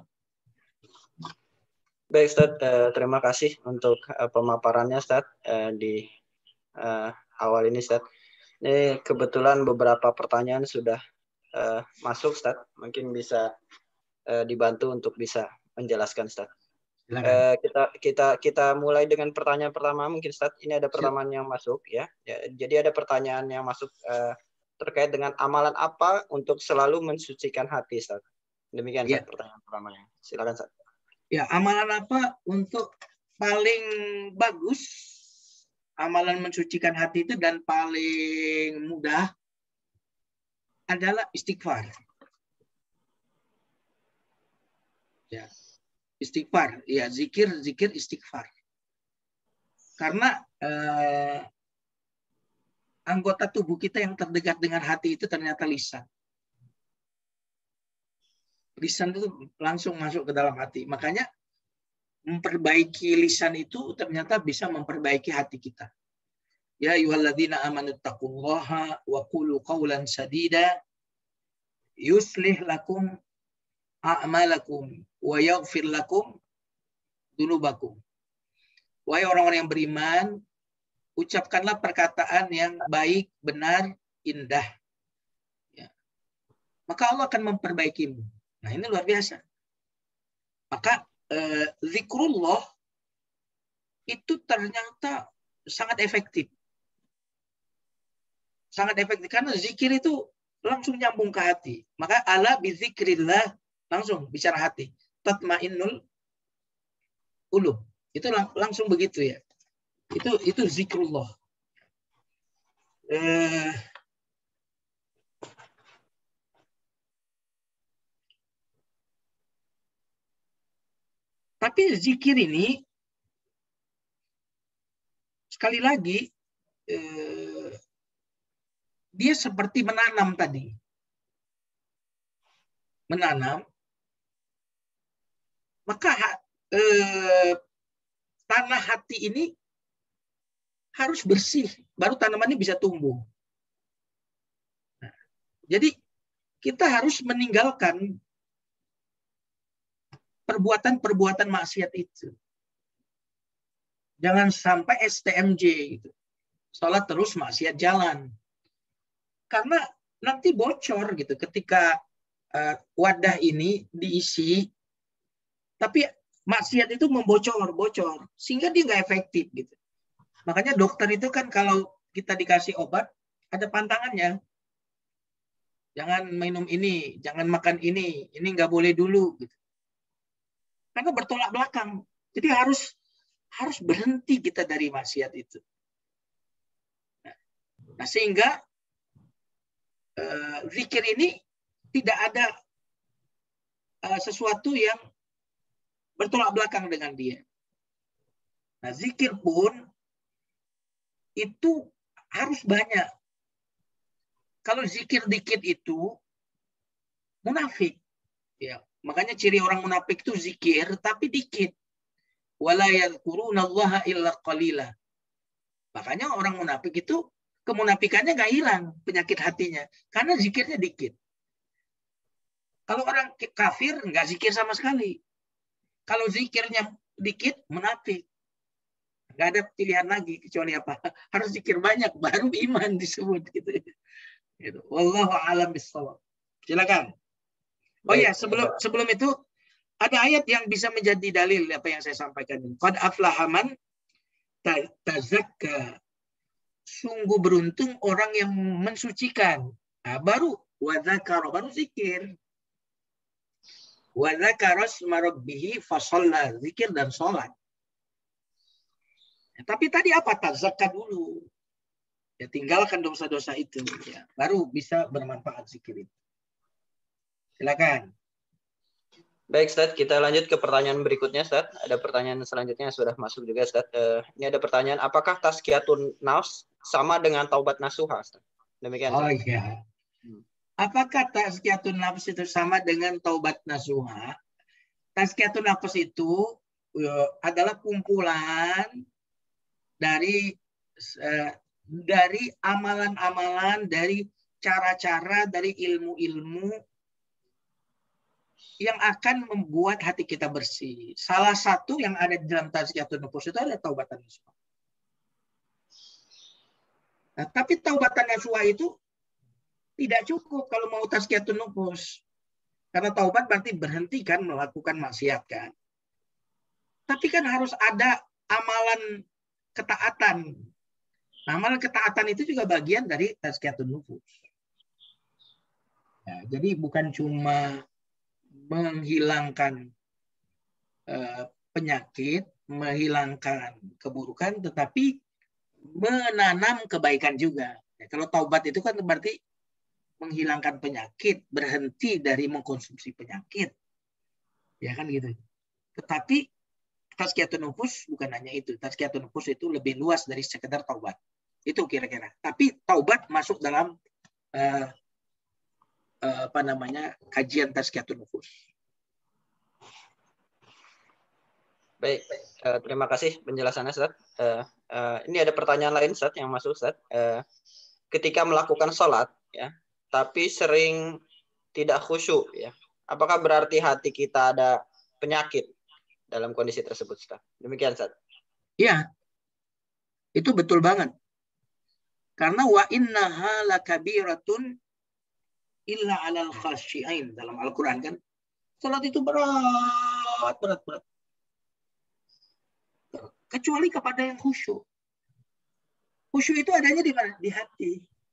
Baik, Ustaz. Terima kasih untuk pemaparannya, Ustaz, di awal ini, Ustaz. Ini kebetulan beberapa pertanyaan sudah masuk, Ustaz. Mungkin bisa dibantu untuk bisa menjelaskan, Ustaz. Kita mulai dengan pertanyaan pertama, mungkin, Ustaz. Ini ada pertanyaan yang masuk, ya. Jadi ada pertanyaan yang masuk terkait dengan amalan apa untuk selalu mensucikan hati, Ustaz. Demikian, Ustaz, pertanyaan pertamanya. Silakan, Ustaz. Ya, amalan apa untuk paling bagus? Amalan mensucikan hati itu dan paling mudah adalah istighfar. Ya, istighfar, ya, zikir istighfar. Karena anggota tubuh kita yang terdekat dengan hati itu ternyata lisan. Lisan itu langsung masuk ke dalam hati. Makanya memperbaiki lisan itu ternyata bisa memperbaiki hati kita. Ya ayyuhalladzina amanu taqullaha wa qulu qawlan sadida yuslih lakum a'malakum wa yaghfir lakum dzunubakum. Wahai orang-orang yang beriman, ucapkanlah perkataan yang baik, benar, indah. Ya. Maka Allah akan memperbaikimu. Nah, ini luar biasa. Maka zikrullah itu ternyata sangat efektif. Sangat efektif karena zikir itu langsung nyambung ke hati. Maka ala bizikrillah, langsung bicara hati. Tatmainnul qulub. Itu langsung begitu ya. Itu zikrullah. Tapi zikir ini sekali lagi dia seperti menanam tadi. Menanam, maka tanah hati ini harus bersih, baru tanamannya bisa tumbuh. Nah, jadi kita harus meninggalkan perbuatan-perbuatan maksiat itu. Jangan sampai STMJ gitu. Salat terus maksiat jalan. Karena nanti bocor gitu ketika wadah ini diisi, tapi maksiat itu membocor, sehingga dia nggak efektif gitu. Makanya dokter itu kan kalau kita dikasih obat, ada pantangannya. Jangan minum ini, jangan makan ini nggak boleh dulu gitu. Karena bertolak belakang. Jadi harus berhenti kita dari maksiat itu. Nah, sehingga zikir ini tidak ada sesuatu yang bertolak belakang dengan dia. Nah, zikir pun itu harus banyak. Kalau zikir dikit itu munafik. Ya, makanya ciri orang munafik itu zikir tapi dikit. Wala yadhkurunallaha illa qalila. Makanya orang munafik itu kemunafikannya nggak hilang, penyakit hatinya, karena zikirnya dikit. Kalau orang kafir nggak zikir sama sekali. Kalau zikirnya dikit, munafik. Nggak ada pilihan lagi kecuali apa? Harus zikir banyak baru iman disebut gitu. Gitu. Wallahu a'lam bishawab. Silakan. Oh ya, Baik. sebelum itu ada ayat yang bisa menjadi dalil apa yang saya sampaikan ini. Qad aflaha man tazakka. Sungguh beruntung orang yang mensucikan. Nah, baru wadzakara, baru zikir. Wadzakara isma rabbih fasalla, zikir dan salat. Ya, tapi tadi apa? Tazakka dulu. Ya, tinggalkan dosa-dosa itu, ya, baru bisa bermanfaat zikir itu. Silakan. Baik, Ustaz, kita lanjut ke pertanyaan berikutnya, Ustaz. Ada pertanyaan selanjutnya yang sudah masuk juga, Ustaz. Ini ada pertanyaan, apakah tazkiyatun nafs sama dengan taubat nasuha, Ustaz? Demikian, Ustaz. Oh iya. Apakah tazkiyatun nafs itu sama dengan taubat nasuha? Tazkiyatun nafs itu adalah kumpulan dari amalan-amalan, dari cara-cara, dari ilmu-ilmu yang akan membuat hati kita bersih. Salah satu yang ada di dalam tazkiyatun nufus itu adalah taubatan nasuha. Nah, tapi taubatan nasuha itu tidak cukup kalau mau tazkiyatun nufus. Karena taubat berarti berhenti kan melakukan maksiat kan. Tapi kan harus ada amalan ketaatan. Nah, amalan ketaatan itu juga bagian dari tazkiyatun nufus. Nah, jadi bukan cuma menghilangkan penyakit, menghilangkan keburukan, tetapi menanam kebaikan juga. Ya, kalau taubat itu kan berarti menghilangkan penyakit, berhenti dari mengkonsumsi penyakit. Ya kan gitu. Tetapi tazkiyatun nufus bukan hanya itu. Tazkiyatun nufus itu lebih luas dari sekedar taubat. Itu kira-kira. Tapi taubat masuk dalam kajian tazkiyatun nufus. Baik, terima kasih penjelasannya, Ustaz. Ini ada pertanyaan lain, Ustaz, yang masuk, Ustaz. Ketika melakukan sholat, ya, tapi sering tidak khusyuk, ya, apakah berarti hati kita ada penyakit dalam kondisi tersebut, Ustaz? Demikian, Ustaz. Iya, itu betul banget. Karena wa innaha lakabiratun illa 'alal khashi'in, dalam Al-Qur'an kan. Salat itu berat. Kecuali kepada yang khusyuk. Khusyuk itu adanya di mana? Di hati.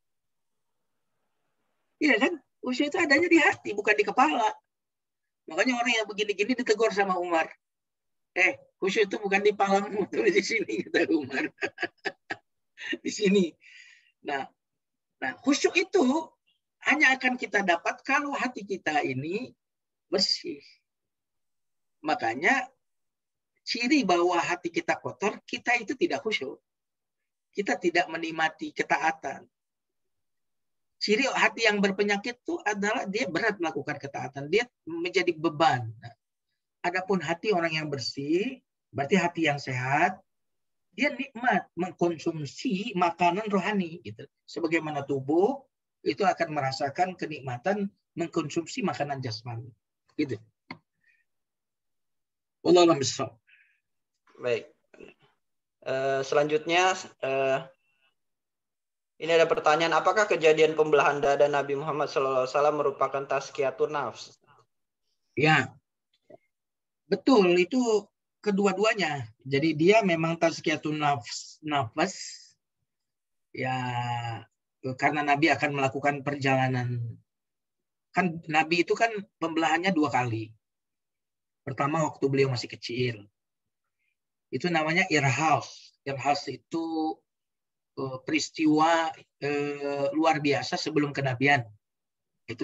Iya kan? Khusyuk itu adanya di hati, bukan di kepala. Makanya orang yang begini-gini ditegur sama Umar. Khusyuk itu bukan di palamu, tapi di sini, kata Umar. Di sini. Nah, khusyuk itu hanya akan kita dapat kalau hati kita ini bersih. Makanya ciri bahwa hati kita kotor, kita itu tidak khusyuk. Kita tidak menikmati ketaatan. Ciri hati yang berpenyakit itu adalah dia berat melakukan ketaatan. Dia menjadi beban. Nah, adapun hati orang yang bersih, berarti hati yang sehat, dia nikmat mengkonsumsi makanan rohani. Gitu. Sebagaimana tubuh itu akan merasakan kenikmatan mengkonsumsi makanan jasmani. Gitu. Wallahu a'lam. Baik. Selanjutnya, ini ada pertanyaan, apakah kejadian pembelahan dada Nabi Muhammad SAW merupakan tazkiyatun nafs? Ya, betul. Itu kedua-duanya. Jadi dia memang tazkiyatun nafas. Ya, karena Nabi akan melakukan perjalanan. Kan Nabi itu kan pembelahannya 2 kali. Pertama waktu beliau masih kecil. Itu namanya irhas. Irhas itu peristiwa luar biasa sebelum kenabian. Itu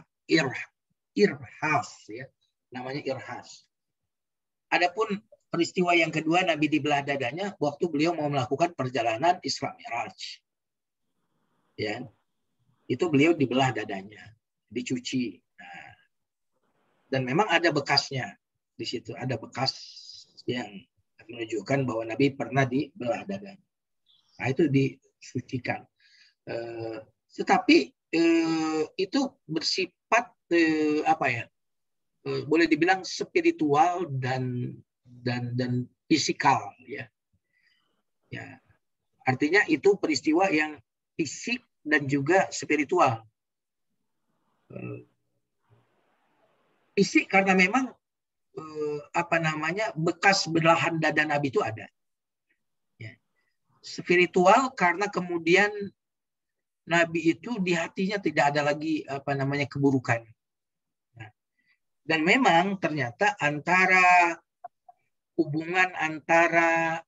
irhas, ya. Namanya irhas. Adapun peristiwa yang kedua Nabi dibelah dadanya waktu beliau mau melakukan perjalanan Isra Mi'raj. Ya. Itu beliau dibelah dadanya, dicuci. Nah, dan memang ada bekasnya di situ, ada bekas yang menunjukkan bahwa Nabi pernah dibelah dadanya. Nah, itu disucikan. Tetapi itu bersifat apa ya? Boleh dibilang spiritual dan fisikal ya. Ya. Artinya itu peristiwa yang fisik dan juga spiritual. Fisik karena memang apa namanya bekas belahan dada Nabi itu ada. Ya. Spiritual karena kemudian Nabi itu di hatinya tidak ada lagi apa namanya keburukan. Nah, dan memang ternyata hubungan antara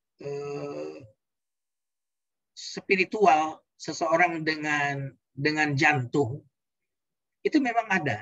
spiritual seseorang dengan jantung itu memang ada.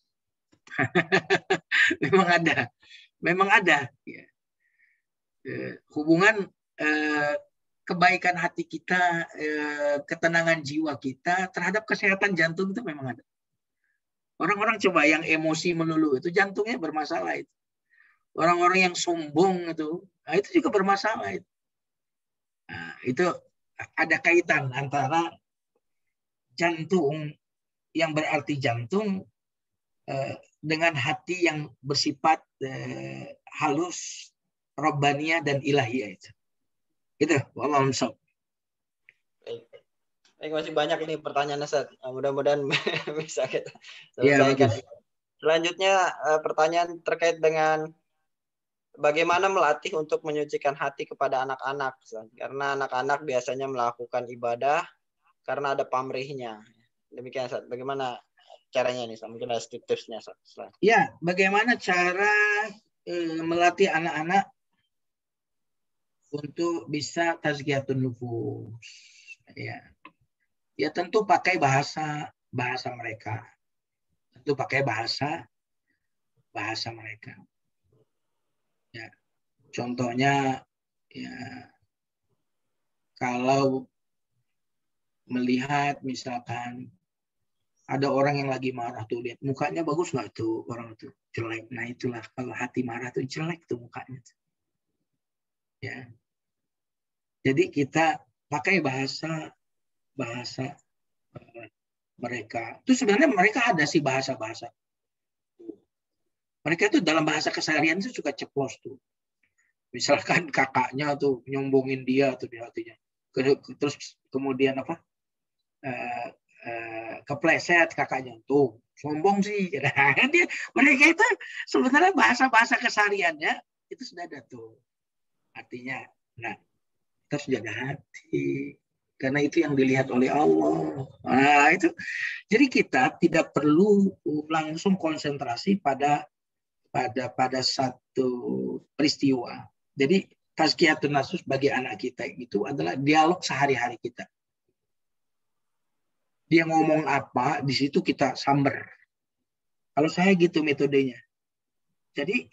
memang ada ya. Hubungan kebaikan hati kita, ketenangan jiwa kita terhadap kesehatan jantung itu memang ada. Orang-orang coba yang emosi melulu itu jantungnya bermasalah itu. Orang-orang yang sombong itu juga bermasalah itu. Nah, itu ada kaitan antara jantung yang berarti jantung dengan hati yang bersifat halus, robbaniyah dan ilahiyah itu. Itu, wallahu a'lam. Baik, masih banyak ini pertanyaan Ustaz. Mudah-mudahan bisa kita selesaikan. Ya, selanjutnya pertanyaan terkait dengan bagaimana melatih untuk menyucikan hati kepada anak-anak. Karena anak-anak biasanya melakukan ibadah karena ada pamrihnya. Demikian Ustaz. Bagaimana caranya nih? Mungkin ada tips-tipsnya Ustaz. Ya, bagaimana cara melatih anak-anak untuk bisa tazkiyatun nufus. Ya tentu pakai bahasa mereka. Tentu pakai bahasa mereka. Ya, contohnya ya kalau melihat misalkan ada orang yang lagi marah tuh, lihat mukanya bagus nggak tuh orang itu jelek. Nah itulah kalau hati marah tuh jelek tuh mukanya. Ya. Jadi kita pakai bahasa mereka. Itu sebenarnya mereka ada sih bahasa. Mereka itu dalam bahasa keseharian itu suka ceplos tuh. Misalkan kakaknya tuh nyombongin dia tuh di hatinya. Terus kemudian apa? Kepleset kakaknya tuh. Sombong sih. Mereka itu sebenarnya bahasa kesehariannya itu sudah ada tuh. Artinya, nah, kita harus jaga hati. Karena itu yang dilihat oleh Allah. Nah, itu. Jadi kita tidak perlu langsung konsentrasi pada satu peristiwa. Jadi tazkiyatun nafs bagi anak kita itu adalah dialog sehari-hari kita. Dia ngomong apa, di situ kita samber. Kalau saya gitu metodenya. Jadi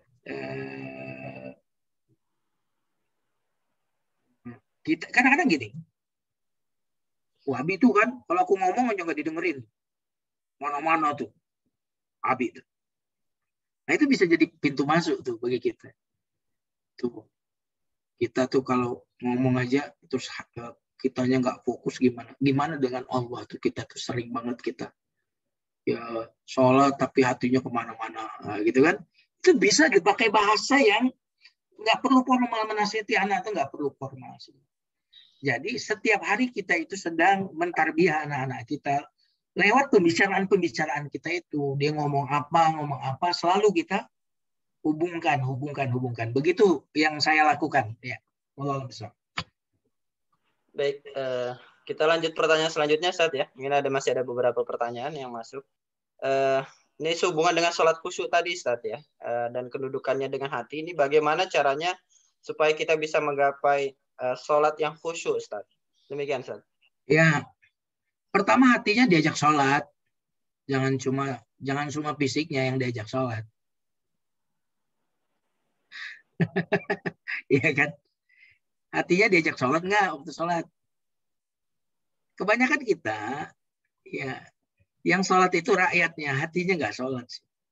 kita kadang-kadang gini. Abi itu kan, kalau aku ngomong aja nggak didengerin. Mana-mana tuh. Abi itu. Nah itu bisa jadi pintu masuk tuh bagi kita. Tuh. Kita tuh kalau ngomong aja terus kitanya nggak fokus gimana dengan Allah tuh kita tuh sering banget kita ya sholat tapi hatinya kemana-mana gitu kan. Itu bisa dipakai bahasa yang nggak perlu formal, menasihati anak itu nggak perlu formal. Jadi setiap hari kita itu sedang mentarbiyah anak-anak kita lewat pembicaraan kita itu. Dia ngomong apa selalu kita hubungkan. Begitu yang saya lakukan ya. Baik, kita lanjut pertanyaan selanjutnya Ustaz ya. Mungkin masih ada beberapa pertanyaan yang masuk. Ini sehubungan dengan sholat khusyuk tadi Ustaz ya. Dan kedudukannya dengan hati ini bagaimana caranya supaya kita bisa menggapai sholat yang khusyuk Ustaz. Demikian Ustaz. Ya. Pertama hatinya diajak sholat. Jangan cuma fisiknya yang diajak sholat. Iya kan? Hatinya diajak sholat nggak waktu sholat? Kebanyakan kita, ya, yang sholat itu rakyatnya, hatinya nggak sholat.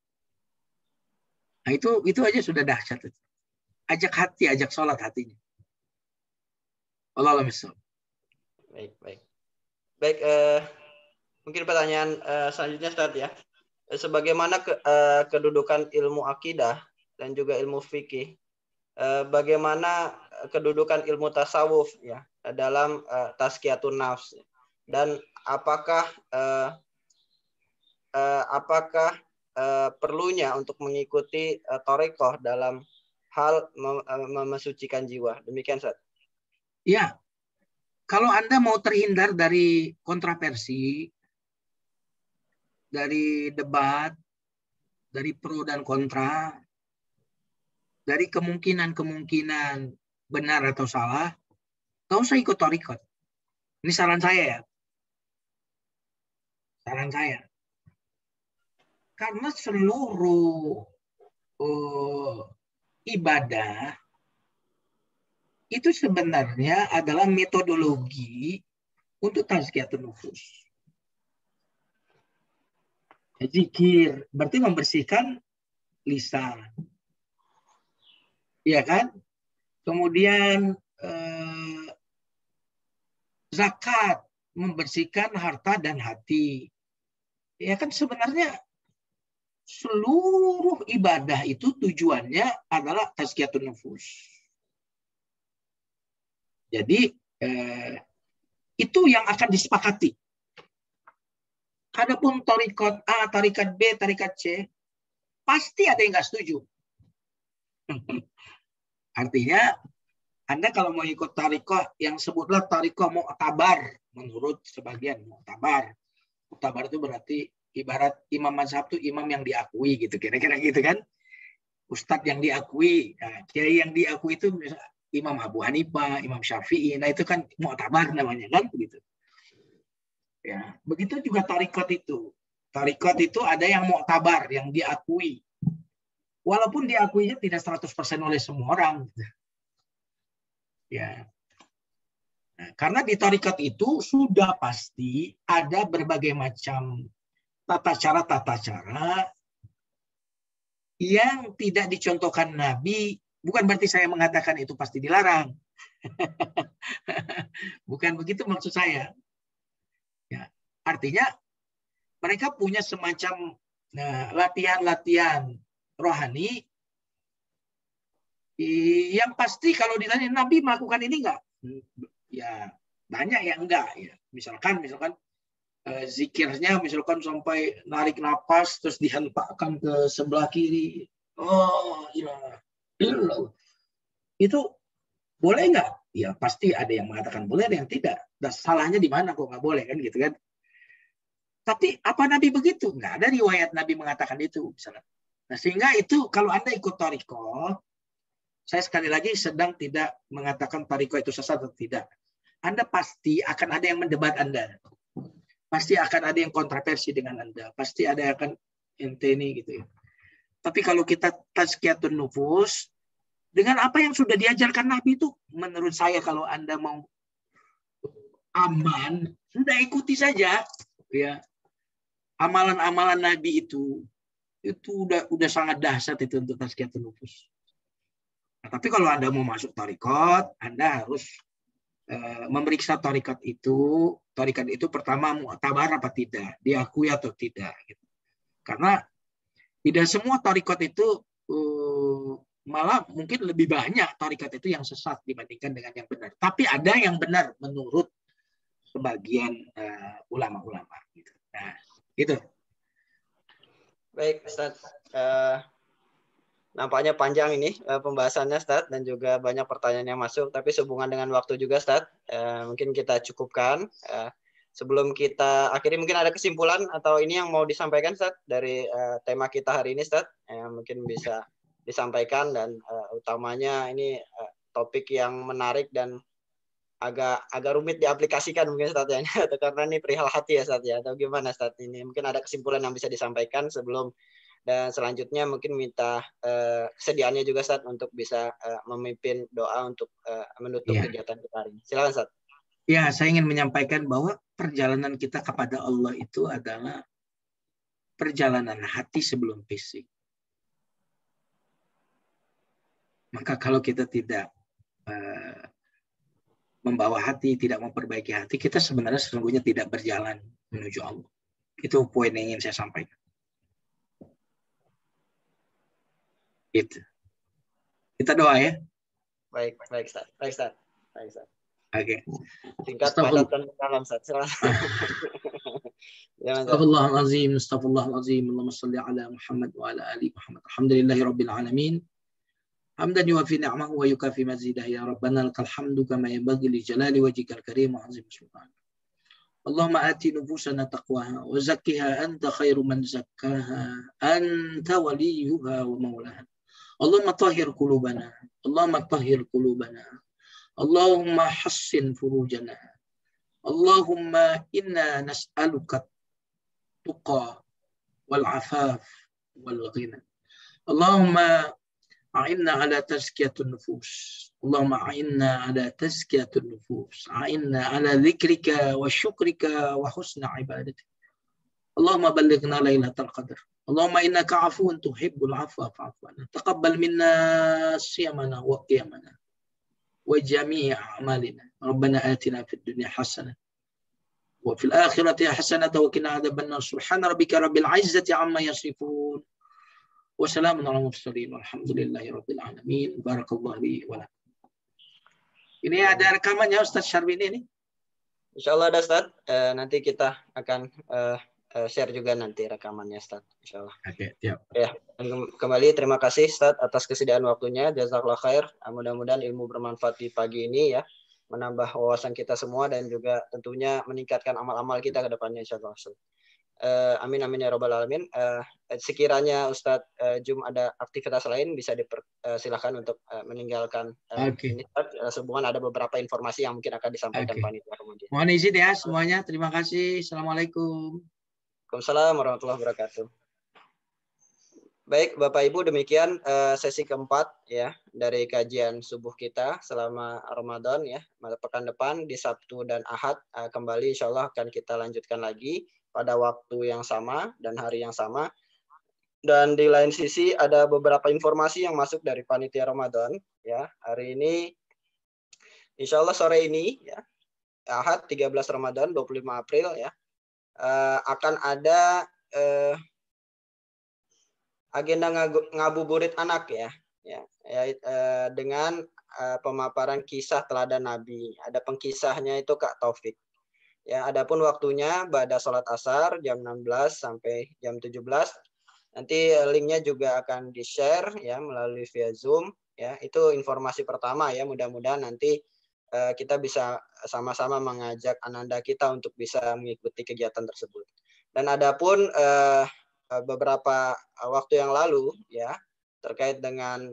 Nah itu aja sudah dahsyat. Ajak hati, ajak sholat hatinya. Allahumma sholli. Baik. Mungkin pertanyaan selanjutnya Ustaz ya. sebagaimana kedudukan ilmu akidah dan juga ilmu fikih, bagaimana kedudukan ilmu tasawuf ya dalam tazkiyatun nafs, dan apakah perlunya untuk mengikuti thariqah dalam hal mesucikan jiwa. Demikian, Ustaz. Ya, kalau Anda mau terhindar dari kontroversi, dari debat, dari pro dan kontra, dari kemungkinan-kemungkinan benar atau salah, nggak usah ikut thariqat. Ini saran saya ya. Saran saya. Karena seluruh ibadah itu sebenarnya adalah metodologi untuk tazkiyatun nufus. Zikir berarti membersihkan lisan, ya kan? Kemudian zakat membersihkan harta dan hati. Ya kan sebenarnya seluruh ibadah itu tujuannya adalah tazkiyatun nufus. Jadi itu yang akan disepakati. Adapun tarikat A, tarikat B, tarikat C, pasti ada yang nggak setuju. Artinya, Anda kalau mau ikut tarikat yang sebutlah tarikat mu'tabar, menurut sebagian mu'tabar. Mu'tabar itu berarti ibarat imam mazhab itu imam yang diakui gitu, kira-kira gitu kan. Ustadz yang diakui, nah, kiai yang diakui itu misalnya Imam Abu Hanifah, Imam Syafi'i, nah itu kan mu'tabar namanya kan begitu. Ya, begitu juga tarikat itu. Tarikat itu ada yang mu'tabar, yang diakui. Walaupun diakuinya tidak 100% oleh semua orang. Ya. Nah, karena di tarikat itu sudah pasti ada berbagai macam tata cara yang tidak dicontohkan Nabi. Bukan berarti saya mengatakan itu pasti dilarang. Bukan begitu maksud saya. Ya, artinya mereka punya semacam latihan-latihan rohani yang pasti kalau ditanya Nabi melakukan ini enggak? Ya banyak yang enggak. Ya. Misalkan zikirnya misalkan sampai narik napas terus dihentakkan ke sebelah kiri. Oh, ilah. Itu boleh nggak? Ya pasti ada yang mengatakan boleh, ada yang tidak. Dan salahnya di mana kok nggak boleh kan gitu kan? Tapi apa Nabi begitu? Nggak ada riwayat Nabi mengatakan itu. Misalnya. Nah sehingga itu kalau Anda ikut thariqah, saya sekali lagi sedang tidak mengatakan thariqah itu sesat atau tidak. Anda pasti akan ada yang mendebat Anda. Pasti akan ada yang kontroversi dengan Anda. Pasti ada yang akan ente ini gitu ya. Tapi kalau kita tazkiyatun nufus, dengan apa yang sudah diajarkan Nabi itu, menurut saya kalau Anda mau aman, sudah ikuti saja. Ya. Amalan-amalan Nabi itu udah sangat dahsyat itu untuk tazkiyatun nufus. Nah, tapi kalau Anda mau masuk thariqat, Anda harus memeriksa thariqat itu. Thariqat itu pertama mu'tabar apa tidak, diakui atau tidak. Gitu. Karena tidak semua thariqat itu malah mungkin lebih banyak thariqat itu yang sesat dibandingkan dengan yang benar. Tapi ada yang benar menurut sebagian ulama-ulama. Gitu. Nah, gitu. Baik, Ustaz. Nampaknya panjang ini pembahasannya, Ustaz, dan juga banyak pertanyaan yang masuk. Tapi sehubungan dengan waktu juga, Ustaz, mungkin kita cukupkan. Sebelum kita akhiri, mungkin ada kesimpulan atau ini yang mau disampaikan, Ustaz, dari tema kita hari ini, Ustaz, mungkin bisa disampaikan, dan utamanya ini topik yang menarik dan agak rumit diaplikasikan mungkin, Ustaz, ya, karena ini perihal hati ya, Ustaz, ya, atau gimana, Ustaz? Ini mungkin ada kesimpulan yang bisa disampaikan sebelum, dan selanjutnya mungkin minta kesediaannya juga, Ustaz, untuk bisa memimpin doa untuk menutup kegiatan kita hari ini. Silakan, Ustaz. Ya, saya ingin menyampaikan bahwa perjalanan kita kepada Allah itu adalah perjalanan hati sebelum fisik. Maka kalau kita tidak membawa hati, tidak memperbaiki hati, kita sebenarnya sesungguhnya tidak berjalan menuju Allah. Itu poin yang ingin saya sampaikan. Gitu. Kita doa ya. Baik, baik Ustaz. Baik Ustaz. Baik Ustaz. Oke. Singkat, padat, dan dalam Ustaz. Astaghfirullahalazim, astaghfirullahalazim. Allahumma shalli ala Muhammad wa ala ali Muhammad. Alhamdulillahi rabbil alamin. Hamdan yuwafi ni'amahu wa yukafi mazidah ya Rabbana lakal hamdu kama yanbaghi li jalali wajhikal karim wa 'azimi sultanik. Allahumma ati nufusana taqwaha wa zakkiha anta khairu man zakkaha anta waliyuha wa maulaha. Allahumma tahhir qulubana, Allahumma tahhir qulubana, Allahumma hassin furujana, Allahumma inna nas'aluka tuqa wal afaf wal ghina. Allahumma a'inna ala tazkiyatun nufus. Allahumma a'inna ala tazkiyatun nufus. A'inna ala dzikrika wa syukrika wa husna ibadatik. Allahumma ballighna lailatal qadar. Allahumma innaka afuwun tuhibbul afwa fa'fu anna. Taqabbal minna siyamana wa qiyamana wa jami' a'malina. Rabbana atina fid dunya hasanah wa fil akhirati hasanah wa qina adzabannar. Subhana rabbika rabbil izzati amma yasifun. Wassalamu ala mursalin walhamdulillahi rabbil alamin. Barakallahu li wa lakum. Ini ada rekamannya Ustaz Syarbini ini? Insyaallah ada Ustaz. Nanti kita akan share juga nanti rekamannya Ustaz. Insyaallah. Oke, siap. Ya, kembali terima kasih Ustaz atas kesediaan waktunya. Jazakallah khair. Mudah-mudahan ilmu bermanfaat di pagi ini ya. Menambah wawasan kita semua dan juga tentunya meningkatkan amal-amal kita ke depannya insyaallah. Amin amin ya rabbal alamin. Sekiranya Ustadz Jum ada aktivitas lain bisa dipersilahkan untuk meninggalkan ini. Sehubungan ada beberapa informasi yang mungkin akan disampaikan panitia kemudian. Mohon izin ya semuanya. Terima kasih. Assalamualaikum. Waalaikumsalam warahmatullahi wabarakatuh. Baik Bapak Ibu, demikian sesi keempat ya dari kajian subuh kita selama Ramadan ya. Pekan depan di Sabtu dan Ahad kembali insya Allah akan kita lanjutkan lagi pada waktu yang sama dan hari yang sama. Dan di lain sisi ada beberapa informasi yang masuk dari panitia Ramadan ya. Hari ini insya Allah sore ini ya Ahad 13 Ramadan 25 April ya akan ada agenda ngabuburit anak ya dengan pemaparan kisah teladan Nabi. Ada pengkisahnya itu Kak Taufik. Ya, adapun waktunya pada sholat asar jam 16 sampai jam 17. Nanti linknya juga akan di-share ya melalui via Zoom ya. Itu informasi pertama ya. Mudah-mudahan nanti kita bisa sama-sama mengajak ananda kita untuk bisa mengikuti kegiatan tersebut. Dan adapun beberapa waktu yang lalu ya terkait dengan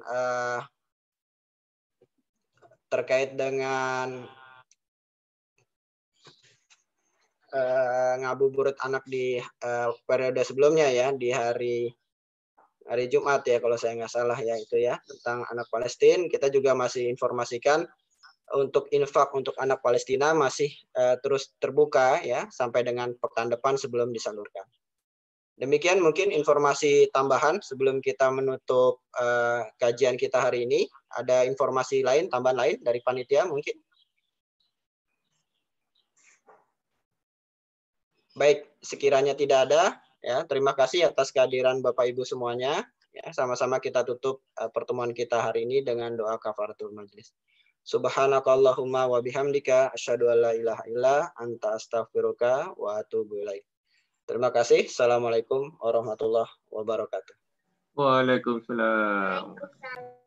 ngabuburit anak di periode sebelumnya ya di hari Jumat ya kalau saya nggak salah ya itu ya tentang anak Palestina. Kita juga masih informasikan untuk infak untuk anak Palestina masih terus terbuka ya sampai dengan pekan depan sebelum disalurkan. Demikian mungkin informasi tambahan sebelum kita menutup kajian kita hari ini. Ada informasi lain, tambahan lain dari panitia mungkin? Baik, sekiranya tidak ada, ya terima kasih atas kehadiran Bapak Ibu semuanya. Ya, sama-sama kita tutup pertemuan kita hari ini dengan doa kafaratul majlis. Subhanakallahumma wa bihamdika asyhadu an la ilaha illa anta astaghfiruka wa atubu ilaik. Terima kasih. Assalamualaikum warahmatullahi wabarakatuh. Waalaikumsalam.